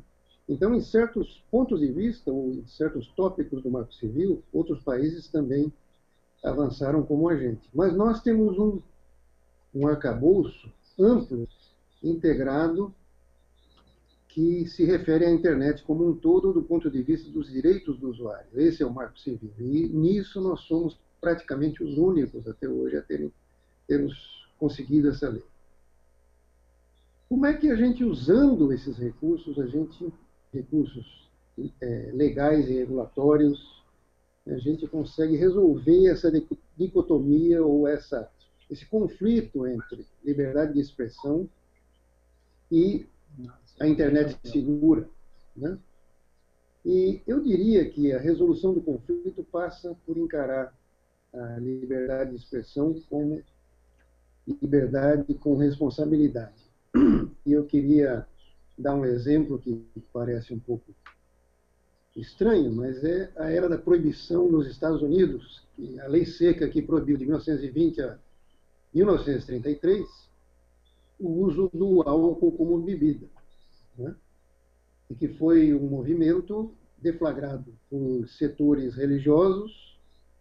Speaker 9: Então, em certos pontos de vista, ou em certos tópicos do Marco Civil, outros países também avançaram como a gente. Mas nós temos um, um arcabouço amplo, integrado, que se refere à internet como um todo do ponto de vista dos direitos do usuário. Esse é o Marco Civil. E nisso nós somos praticamente os únicos até hoje a terem, termos conseguido essa lei. Como é que a gente, usando esses recursos, a gente, recursos é, legais e regulatórios, a gente consegue resolver essa dicotomia ou essa, esse conflito entre liberdade de expressão e a internet segura, né? E eu diria que a resolução do conflito passa por encarar a liberdade de expressão como liberdade com responsabilidade. E eu queria dar um exemplo que parece um pouco estranho, mas é a era da proibição nos Estados Unidos, que a lei seca que proibiu de mil novecentos e vinte a mil novecentos e trinta e três o uso do álcool como bebida, né? E que foi um movimento deflagrado por setores religiosos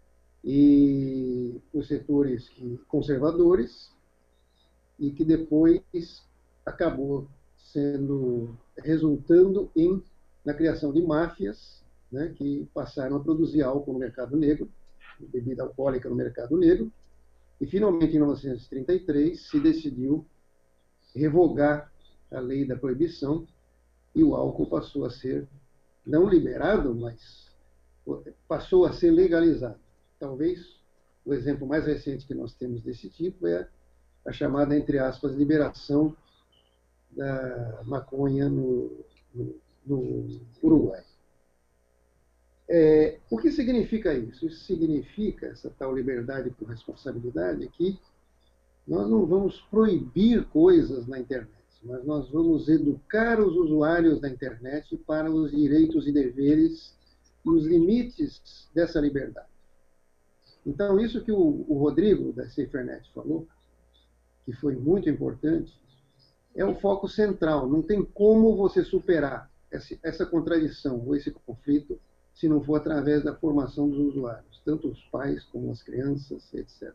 Speaker 9: e por setores que, conservadores, e que depois acabou sendo, resultando em, na criação de máfias, né, que passaram a produzir álcool no mercado negro, bebida alcoólica no mercado negro, e finalmente em mil novecentos e trinta e três se decidiu revogar a lei da proibição e o álcool passou a ser, não liberado, mas passou a ser legalizado. Talvez o exemplo mais recente que nós temos desse tipo é a chamada, entre aspas, liberação da maconha no, no, no Uruguai. É, o que significa isso? Isso significa, essa tal liberdade com responsabilidade, que nós não vamos proibir coisas na internet, mas nós vamos educar os usuários da internet para os direitos e deveres e os limites dessa liberdade. Então, isso que o, o Rodrigo, da SaferNet, falou, que foi muito importante, é o foco central. Não tem como você superar essa, essa contradição ou esse conflito se não for através da formação dos usuários, tanto os pais como as crianças, etcétera.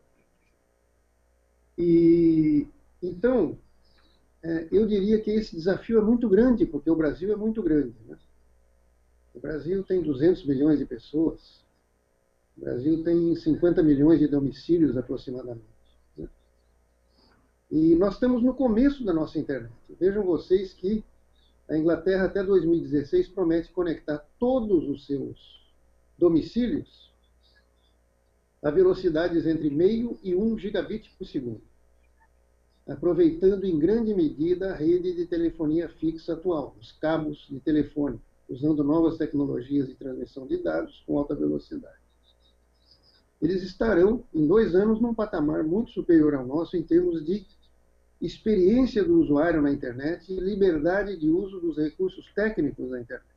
Speaker 9: E, então, é, eu diria que esse desafio é muito grande, porque o Brasil é muito grande, né? O Brasil tem duzentos milhões de pessoas, o Brasil tem cinquenta milhões de domicílios aproximadamente, né? E nós estamos no começo da nossa internet. Vejam vocês que a Inglaterra até dois mil e dezesseis promete conectar todos os seus domicílios a velocidades entre meio e um gigabit por segundo, aproveitando em grande medida a rede de telefonia fixa atual, os cabos de telefone, usando novas tecnologias de transmissão de dados com alta velocidade. Eles estarão, em dois anos, num patamar muito superior ao nosso em termos de experiência do usuário na internet e liberdade de uso dos recursos técnicos da internet.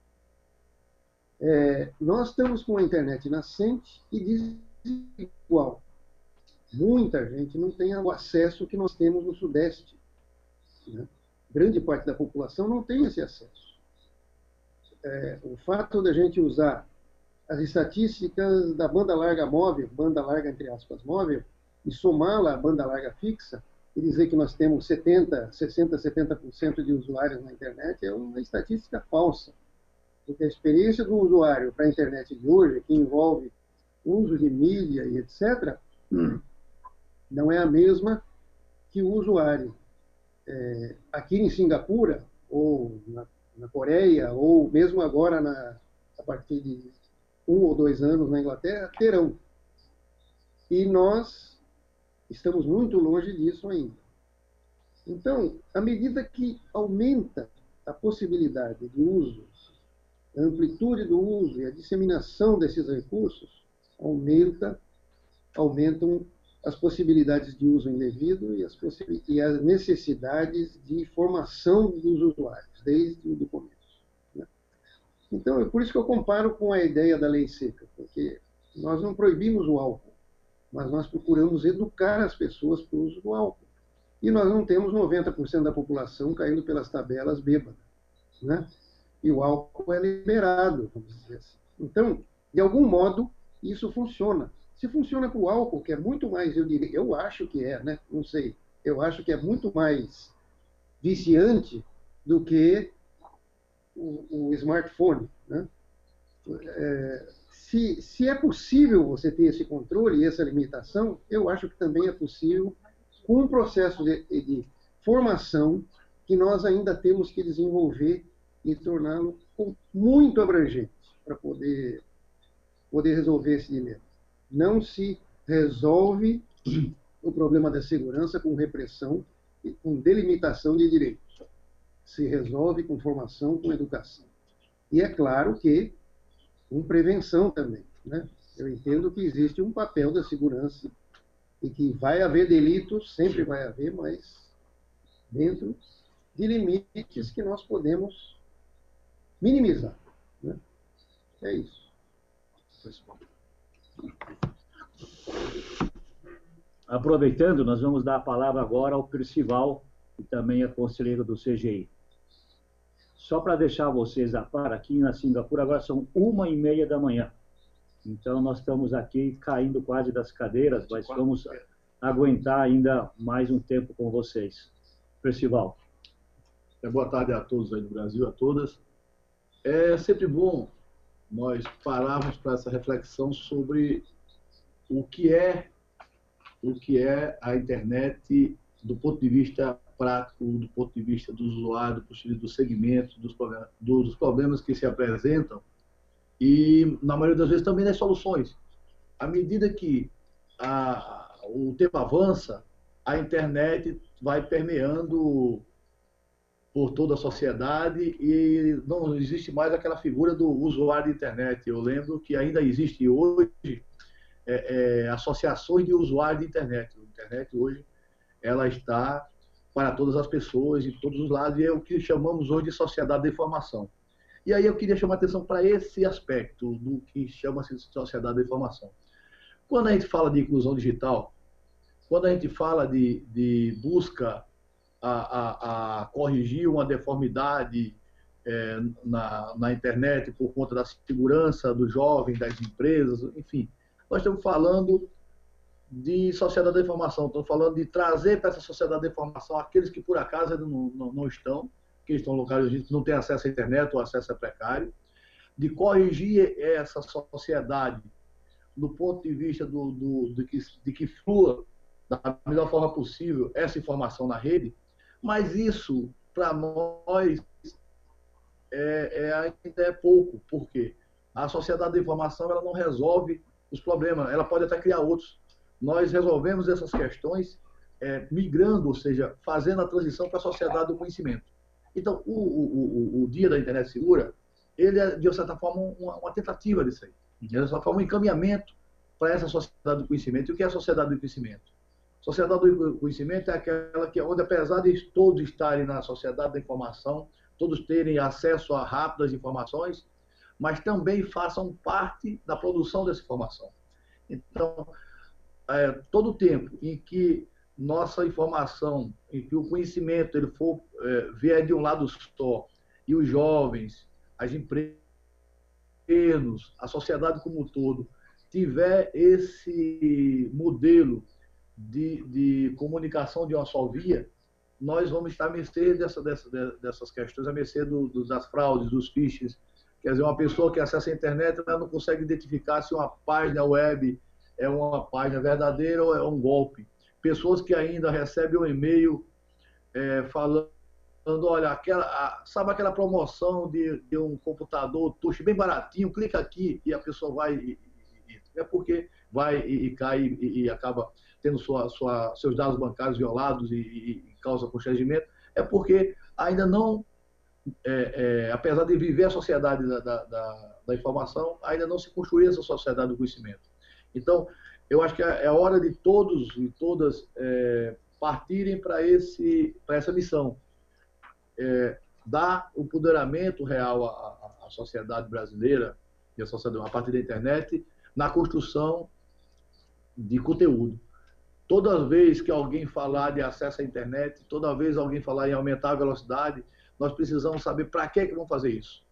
Speaker 9: É, nós estamos com a internet nascente e desigual. Muita gente não tem o acesso que nós temos no Sudeste, né? Grande parte da população não tem esse acesso. É, o fato da gente usar as estatísticas da banda larga móvel, banda larga entre aspas móvel, e somá-la à banda larga fixa, e dizer que nós temos setenta, sessenta, setenta por cento de usuários na internet é uma estatística falsa. Porque a experiência do usuário para a internet de hoje, que envolve uso de mídia e etcétera, não é a mesma que o usuário é, aqui em Singapura, ou na, na Coreia, ou mesmo agora, na, a partir de um ou dois anos na Inglaterra, terão. E nós estamos muito longe disso ainda. Então, à medida que aumenta a possibilidade de uso, a amplitude do uso e a disseminação desses recursos, aumenta, aumentam as possibilidades de uso indevido e as, e as necessidades de formação dos usuários, desde o começo, né? Então, é por isso que eu comparo com a ideia da lei seca, porque nós não proibimos o álcool, mas nós procuramos educar as pessoas para o uso do álcool. E nós não temos noventa por cento da população caindo pelas tabelas bêbada, né? e o álcool é liberado, vamos dizer assim. Então, de algum modo, isso funciona. Se funciona para o álcool, que é muito mais, eu diria, eu acho que é, né? Não sei, eu acho que é muito mais viciante do que o, o smartphone, né? É, se, se é possível você ter esse controle e essa limitação, eu acho que também é possível com um processo de, de formação que nós ainda temos que desenvolver e torná-lo muito abrangente para poder, poder resolver esse dilema. Não se resolve o problema da segurança com repressão e com delimitação de direitos. Se resolve com formação, com educação. E é claro que com prevenção também, né? Eu entendo que existe um papel da segurança e que vai haver delitos, sempre vai haver, mas dentro de limites que nós podemos minimizar, né? É isso.
Speaker 10: Aproveitando, nós vamos dar a palavra agora ao Percival, que também é conselheiro do C G I. Só para deixar vocês a par, aqui na Singapura agora são uma e meia da manhã. Então nós estamos aqui caindo quase das cadeiras, mas vamos aguentar ainda mais um tempo com vocês. Percival.
Speaker 11: É, boa tarde a todos aí do Brasil, a todas. É sempre bom nós pararmos para essa reflexão sobre o que é o que é a internet do ponto de vista prático, do ponto de vista do usuário, do ponto de vista do segmento, dos problemas, dos problemas que se apresentam e, na maioria das vezes, também das soluções. À medida que a, o tempo avança, a internet vai permeando por toda a sociedade e não existe mais aquela figura do usuário de internet. Eu lembro que ainda existe hoje é, é, associações de usuários de internet. A internet hoje ela está para todas as pessoas, de todos os lados, e é o que chamamos hoje de sociedade da informação. E aí eu queria chamar a atenção para esse aspecto do que chama-se de sociedade da informação. Quando a gente fala de inclusão digital, quando a gente fala de, de busca a, a, a corrigir uma deformidade é, na, na internet por conta da segurança do jovem, das empresas, enfim, nós estamos falando de sociedade da informação, estamos falando de trazer para essa sociedade da informação aqueles que por acaso ainda não, não, não estão, que estão locais, não têm acesso à internet ou acesso é precário, de corrigir essa sociedade do ponto de vista do, do, de, que, de que flua da melhor forma possível essa informação na rede, mas isso, para nós, é, é, ainda é pouco, porque a sociedade da informação ela não resolve os problemas, ela pode até criar outros. Nós resolvemos essas questões é, migrando, ou seja, fazendo a transição para a sociedade do conhecimento. Então, o, o, o, o Dia da Internet Segura, ele é, de certa forma, uma, uma tentativa disso aí. De certa forma, um encaminhamento para essa sociedade do conhecimento. E o que é a sociedade do conhecimento? A sociedade do conhecimento é aquela que, onde, apesar de todos estarem na sociedade da informação, todos terem acesso a rápidas informações, mas também façam parte da produção dessa informação. Então, é, todo o tempo em que nossa informação, em que o conhecimento ele for, é, vier de um lado só, e os jovens, as empresas, a sociedade como um todo, tiver esse modelo de, de comunicação de uma só via, nós vamos estar a mercê dessa, dessa, dessas questões, a mercê do, do, das fraudes, dos phishing. Quer dizer, uma pessoa que acessa a internet ela não consegue identificar se uma página web é uma página verdadeira ou é um golpe. Pessoas que ainda recebem um e-mail é, falando, olha, aquela, a, sabe aquela promoção de, de um computador touch bem baratinho, clica aqui e a pessoa vai, e, e, é porque vai e, e cai e, e acaba tendo sua, sua, seus dados bancários violados e, e, e causa constrangimento, é porque ainda não, é, é, apesar de viver a sociedade da, da, da, da informação, ainda não se construiu essa sociedade do conhecimento. Então, eu acho que é hora de todos e todas é, partirem para esse, para essa missão. É, dar o empoderamento real à, à, à sociedade brasileira, e à sociedade, a partir da internet, na construção de conteúdo. Toda vez que alguém falar de acesso à internet, toda vez que alguém falar em aumentar a velocidade, nós precisamos saber para que, que vão fazer isso.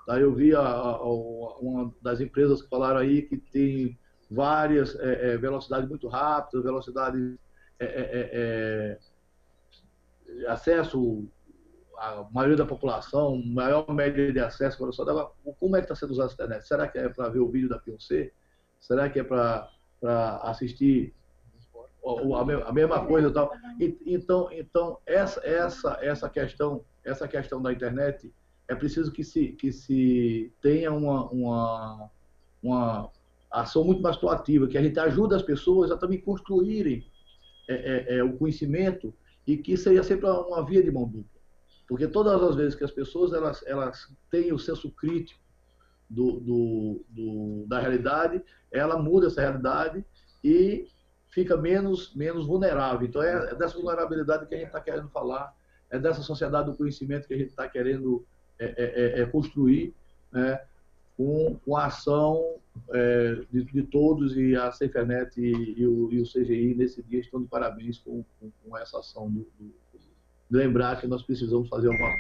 Speaker 11: Tá? Eu vi a, a, uma das empresas que falaram aí que tem várias é, é, velocidades muito rápidas, velocidades, é, é, é, acesso à maioria da população, maior média de acesso. Como é que está sendo usada a internet? Será que é para ver o vídeo da Beyoncé? Será que é para assistir a mesma coisa e tal? Então, então essa, essa, essa questão, essa questão da internet, é preciso que se, que se tenha uma, uma, uma ação muito mais proativa, que a gente ajude as pessoas a também construírem é, é, é, o conhecimento, e que seja sempre uma via de mão dupla. Porque todas as vezes que as pessoas elas, elas têm o senso crítico do, do, do, da realidade, ela muda essa realidade e fica menos, menos vulnerável. Então é dessa vulnerabilidade que a gente está querendo falar, é dessa sociedade do conhecimento que a gente está querendo é, é, é construir, né, com, com a ação é, de, de todos, e a SaferNet e, e, o, e o C G I nesse dia estão de parabéns com, com, com essa ação do, do, de lembrar que nós precisamos fazer alguma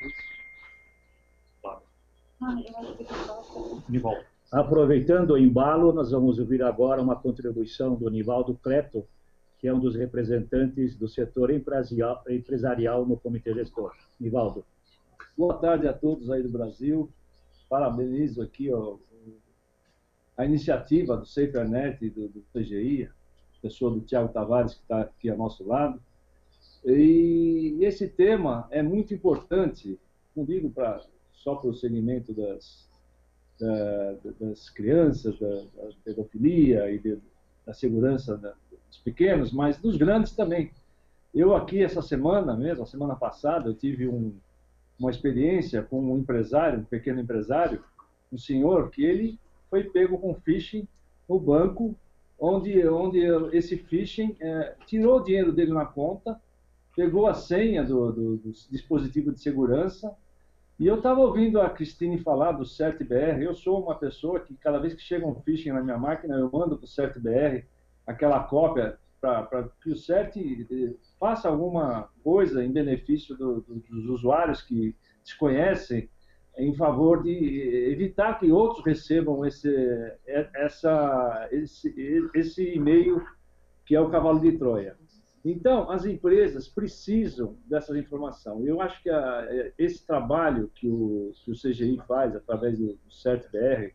Speaker 11: coisa.
Speaker 10: Aproveitando o embalo, nós vamos ouvir agora uma contribuição do Nivaldo Cleto, que é um dos representantes do setor empresarial, empresarial no Comitê Gestor. Nivaldo.
Speaker 12: Boa tarde a todos aí do Brasil. Parabenizo aqui ó, a iniciativa do SaferNet e do, do C G I, pessoa do Tiago Tavares, que está aqui ao nosso lado. E esse tema é muito importante, não digo pra, só para o segmento das, da, das crianças, da, da pedofilia e de, da segurança da, dos pequenos, mas dos grandes também. Eu aqui, essa semana mesmo, a semana passada, eu tive um, uma experiência com um empresário, um pequeno empresário, um senhor que ele foi pego com phishing no banco, onde, onde esse phishing é, tirou o dinheiro dele na conta, pegou a senha do, do, do dispositivo de segurança. E eu estava ouvindo a Cristine falar do CertBR. Eu sou uma pessoa que, cada vez que chega um phishing na minha máquina, eu mando para o CertBR aquela cópia para que o Cert faça alguma coisa em benefício do, do, dos usuários que desconhecem, em favor de evitar que outros recebam esse, essa, esse, esse e-mail que é o cavalo de Troia. Então, as empresas precisam dessa informação. Eu acho que a, esse trabalho que o, que o C G I faz através do, do CertBR,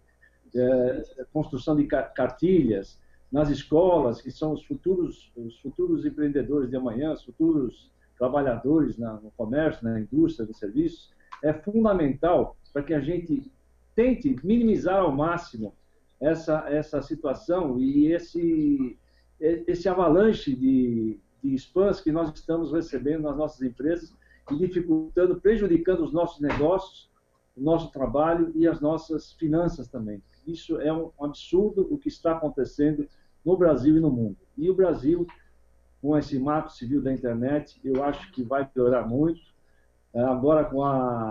Speaker 12: é, construção de cartilhas nas escolas, que são os futuros, os futuros empreendedores de amanhã, os futuros trabalhadores na, no comércio, na indústria, nos serviços, é fundamental para que a gente tente minimizar ao máximo essa, essa situação e esse, esse avalanche de de spams que nós estamos recebendo nas nossas empresas e dificultando, prejudicando os nossos negócios, o nosso trabalho e as nossas finanças também. Isso é um absurdo o que está acontecendo no Brasil e no mundo. E o Brasil, com esse marco civil da internet, eu acho que vai piorar muito. Agora, com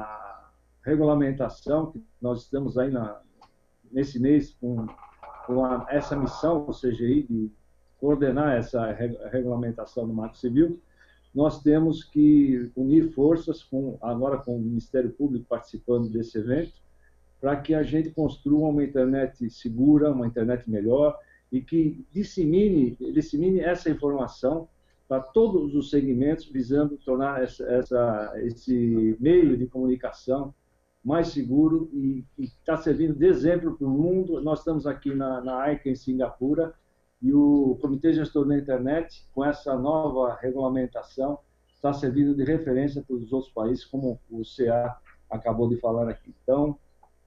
Speaker 12: a regulamentação, que nós estamos aí na, nesse mês com, com a, essa missão do C G I de coordenar essa regulamentação do Marco Civil, nós temos que unir forças, com, agora com o Ministério Público participando desse evento, para que a gente construa uma internet segura, uma internet melhor, e que dissemine, dissemine essa informação para todos os segmentos, visando tornar essa, essa, esse meio de comunicação mais seguro e que está servindo de exemplo para o mundo. Nós estamos aqui na, na A I C A em Singapura, e o Comitê Gestor da Internet, com essa nova regulamentação, está servindo de referência para os outros países, como o C A acabou de falar aqui. Então,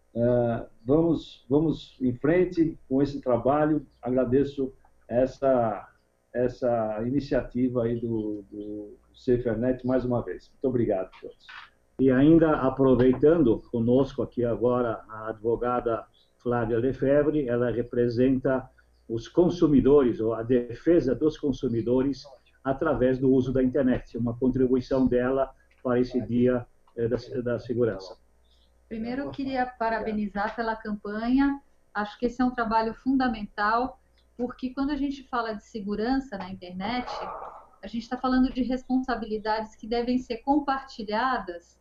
Speaker 12: uh, vamos, vamos em frente com esse trabalho. Agradeço essa, essa iniciativa aí do, do SaferNet mais uma vez. Muito obrigado a todos.
Speaker 10: E ainda aproveitando, conosco aqui agora a advogada Flávia Lefebvre, ela representa os consumidores, ou a defesa dos consumidores, através do uso da internet. Uma contribuição dela para esse dia eh, da, da segurança.
Speaker 13: Primeiro, eu queria parabenizar pela campanha. Acho que esse é um trabalho fundamental, porque quando a gente fala de segurança na internet, a gente está falando de responsabilidades que devem ser compartilhadas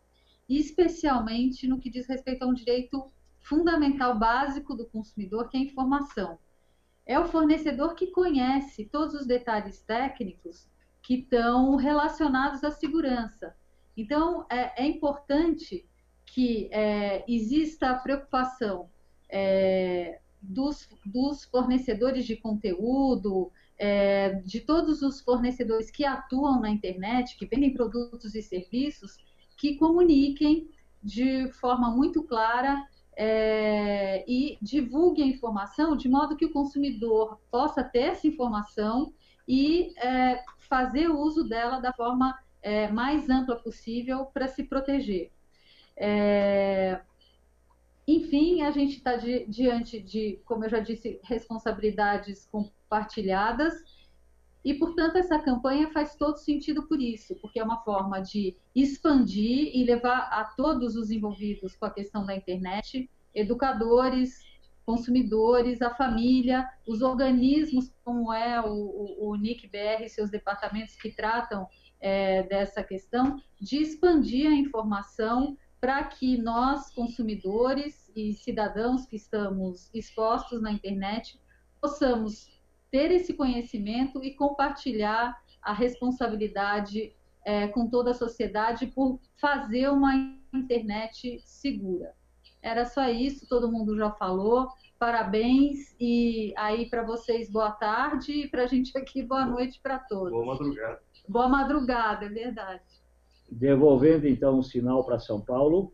Speaker 13: especialmente no que diz respeito a um direito fundamental básico do consumidor, que é a informação. É o fornecedor que conhece todos os detalhes técnicos que estão relacionados à segurança. Então, é, é importante que é, exista a preocupação é, dos, dos fornecedores de conteúdo, é, de todos os fornecedores que atuam na internet, que vendem produtos e serviços, que comuniquem de forma muito clara É, e divulgue a informação de modo que o consumidor possa ter essa informação e é, fazer uso dela da forma é, mais ampla possível para se proteger. É, enfim, a gente está di diante de, como eu já disse, responsabilidades compartilhadas e, portanto, essa campanha faz todo sentido por isso, porque é uma forma de expandir e levar a todos os envolvidos com a questão da internet, educadores, consumidores, a família, os organismos como é o, o, o N I C B R e seus departamentos que tratam é, dessa questão, de expandir a informação para que nós, consumidores e cidadãos que estamos expostos na internet, possamos ter esse conhecimento e compartilhar a responsabilidade é, com toda a sociedade por fazer uma internet segura. Era só isso, todo mundo já falou. Parabéns, e aí para vocês boa tarde, e para a gente aqui boa noite para todos.
Speaker 11: Boa madrugada.
Speaker 13: Boa madrugada, é verdade.
Speaker 10: Devolvendo então o sinal para São Paulo.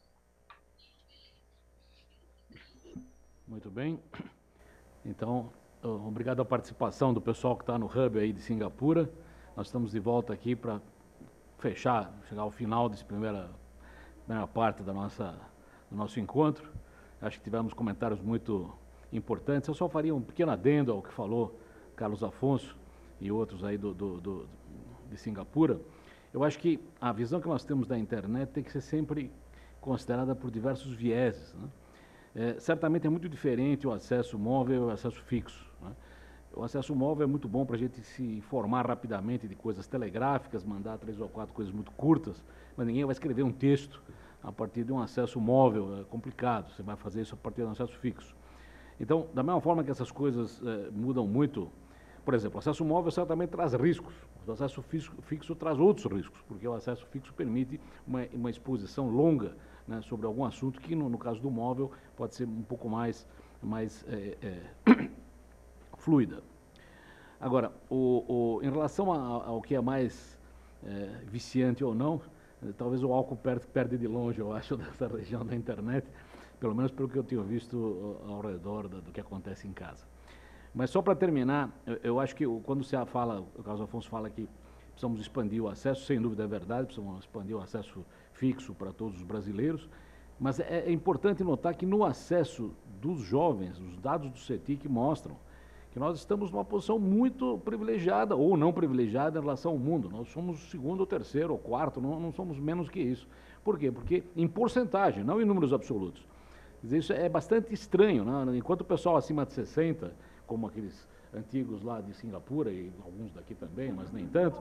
Speaker 8: Muito bem. Então, obrigado à participação do pessoal que está no Hub aí de Singapura. Nós estamos de volta aqui para fechar, chegar ao final dessa primeira, primeira parte da nossa, do nosso encontro. Acho que tivemos comentários muito importantes. Eu só faria um pequeno adendo ao que falou Carlos Afonso e outros aí do, do, do, de Singapura. Eu acho que a visão que nós temos da internet tem que ser sempre considerada por diversos vieses, né? É, certamente é muito diferente o acesso móvel e o acesso fixo, né? O acesso móvel é muito bom para a gente se informar rapidamente de coisas telegráficas, mandar três ou quatro coisas muito curtas, mas ninguém vai escrever um texto a partir de um acesso móvel, é complicado, você vai fazer isso a partir de um acesso fixo. Então, da mesma forma que essas coisas é, mudam muito, por exemplo, o acesso móvel certamente traz riscos, o acesso fixo, fixo traz outros riscos, porque o acesso fixo permite uma, uma exposição longa, né, sobre algum assunto que, no, no caso do móvel, pode ser um pouco mais, mais é, é, fluida. Agora, o, o, em relação a, ao que é mais é, viciante ou não, é, talvez o álcool perde, perde de longe, eu acho, dessa região da internet, pelo menos pelo que eu tenho visto ao redor do, do que acontece em casa. Mas só para terminar, eu, eu acho que quando você fala, o Carlos Afonso fala que precisamos expandir o acesso, sem dúvida é verdade, precisamos expandir o acesso fixo para todos os brasileiros, mas é, é importante notar que no acesso dos jovens, os dados do CETIC mostram que nós estamos numa posição muito privilegiada, ou não privilegiada em relação ao mundo. Nós somos o segundo, ou terceiro, ou quarto, não, não somos menos que isso. Por quê? Porque em porcentagem, não em números absolutos. Quer dizer, isso é bastante estranho, né? Enquanto o pessoal acima de sessenta, como aqueles antigos lá de Singapura, e alguns daqui também, mas nem tanto,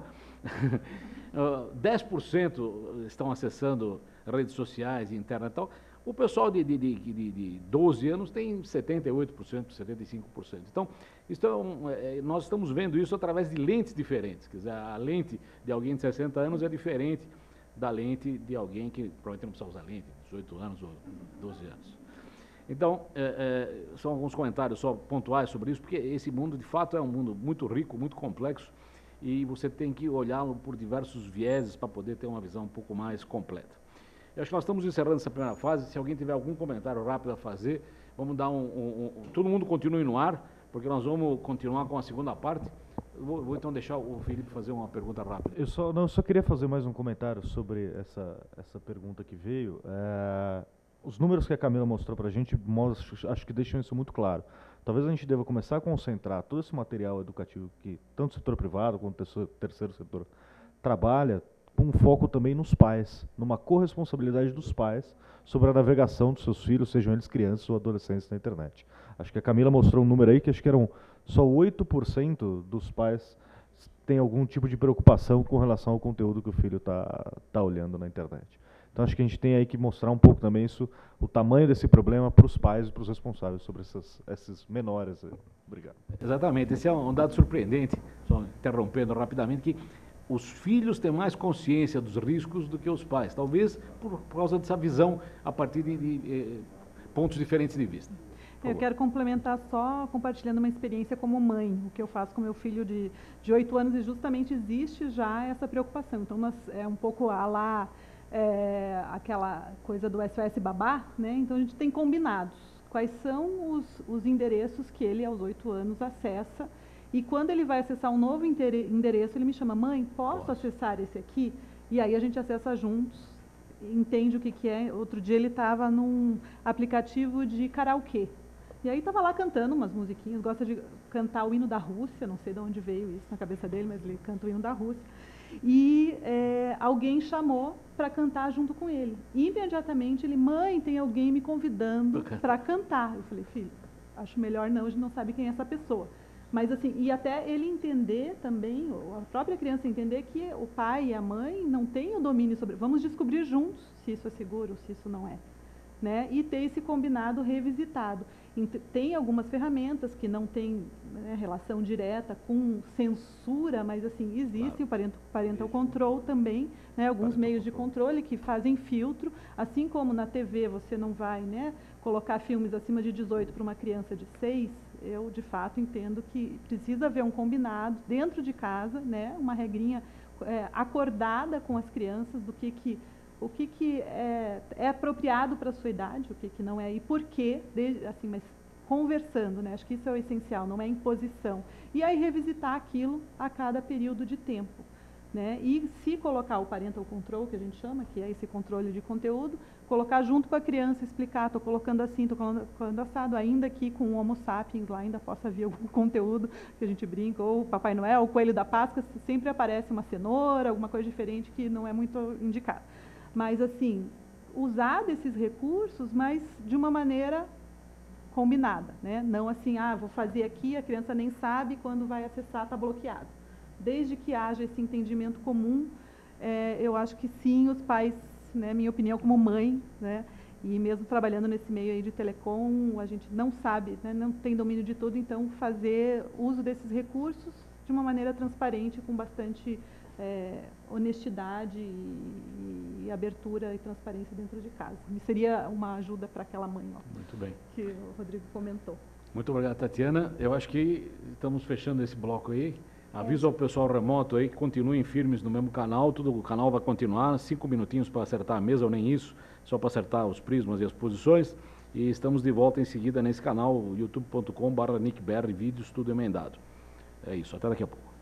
Speaker 8: dez por cento estão acessando redes sociais e internet e tal. O pessoal de, de, de, de doze anos tem setenta e oito por cento, setenta e cinco por cento. Então, isso é um, é, nós estamos vendo isso através de lentes diferentes. Quer dizer, a lente de alguém de sessenta anos é diferente da lente de alguém que provavelmente não precisa usar lente, dezoito anos ou doze anos. Então, é, é, são alguns comentários só pontuais sobre isso, porque esse mundo, de fato, é um mundo muito rico, muito complexo, e você tem que olhá-lo por diversos vieses para poder ter uma visão um pouco mais completa. Eu acho que nós estamos encerrando essa primeira fase. Se alguém tiver algum comentário rápido a fazer, vamos dar um... um, um todo mundo continue no ar, porque nós vamos continuar com a segunda parte. Vou, vou então deixar o Felipe fazer uma pergunta rápida.
Speaker 3: Eu só, não, eu só queria fazer mais um comentário sobre essa, essa pergunta que veio. É... Os números que a Camila mostrou para a gente, mostram, acho que deixam isso muito claro. Talvez a gente deva começar a concentrar todo esse material educativo que tanto o setor privado quanto o terceiro setor trabalha, com um foco também nos pais, numa corresponsabilidade dos pais sobre a navegação dos seus filhos, sejam eles crianças ou adolescentes na internet. Acho que a Camila mostrou um número aí que acho que eram só oito por cento dos pais têm algum tipo de preocupação com relação ao conteúdo que o filho está tá olhando na internet. Então, acho que a gente tem aí que mostrar um pouco também isso, o tamanho desse problema para os pais e para os responsáveis sobre essas, esses menores. Obrigado.
Speaker 8: Exatamente. Esse é um dado surpreendente, só interrompendo rapidamente, que os filhos têm mais consciência dos riscos do que os pais, talvez por, por causa dessa visão a partir de, de, de pontos diferentes de vista.
Speaker 2: Eu quero complementar só compartilhando uma experiência como mãe, o que eu faço com meu filho de de oito anos, e justamente existe já essa preocupação. Então, nós, é um pouco a lá, é, aquela coisa do S O S babá, né? Então, a gente tem combinados. Quais são os, os endereços que ele, aos oito anos, acessa, e quando ele vai acessar um novo endereço, ele me chama, mãe, posso Nossa. acessar esse aqui? E aí a gente acessa juntos, entende o que, que é. Outro dia ele estava num aplicativo de karaokê. E aí estava lá cantando umas musiquinhas, gosta de cantar o hino da Rússia, não sei de onde veio isso na cabeça dele, mas ele canta o hino da Rússia. E é, alguém chamou para cantar junto com ele. E, imediatamente ele, mãe, tem alguém me convidando para cantar. Eu falei, filho, acho melhor não, a gente não sabe quem é essa pessoa. Mas assim, e até ele entender também, a própria criança entender que o pai e a mãe não têm o domínio sobre... Vamos descobrir juntos se isso é seguro, se isso não é. Né? E ter esse combinado revisitado. Tem algumas ferramentas que não têm, né, relação direta com censura, mas assim, existe claro. o parental, parental control também, né, alguns parental meios control. de controle que fazem filtro, assim como na T V você não vai, né, colocar filmes acima de dezoito para uma criança de seis, eu de fato entendo que precisa haver um combinado dentro de casa, né, uma regrinha é, acordada com as crianças do que que o que, que é, é apropriado para a sua idade, o que, que não é, e por quê, desde, assim, mas conversando, né? Acho que isso é o essencial, não é imposição. E aí revisitar aquilo a cada período de tempo. Né? E se colocar o parental control, que a gente chama, que é esse controle de conteúdo, colocar junto com a criança, explicar, estou colocando assim, estou colocando assado, ainda que com o Homo sapiens lá ainda possa vir algum conteúdo que a gente brinca, ou o Papai Noel, o Coelho da Páscoa, sempre aparece uma cenoura, alguma coisa diferente que não é muito indicado. Mas, assim, usar desses recursos, mas de uma maneira combinada, né? Não assim, ah, vou fazer aqui, a criança nem sabe, quando vai acessar está bloqueado. Desde que haja esse entendimento comum, é, eu acho que sim, os pais, né, minha opinião como mãe, né, e mesmo trabalhando nesse meio aí de telecom, a gente não sabe, né, não tem domínio de tudo, então fazer uso desses recursos de uma maneira transparente, com bastante é, honestidade e, e abertura e transparência dentro de casa. Seria uma ajuda para aquela mãe, ó,
Speaker 8: muito bem,
Speaker 2: que o Rodrigo comentou.
Speaker 8: Muito obrigado, Tatiana. Eu acho que estamos fechando esse bloco aí. Aviso ao pessoal remoto aí que continuem firmes no mesmo canal, tudo, o canal vai continuar, cinco minutinhos para acertar a mesa, ou nem isso, só para acertar os prismas e as posições, e estamos de volta em seguida nesse canal, youtube ponto com barra nick b r vídeos, tudo emendado. É isso, até daqui a pouco.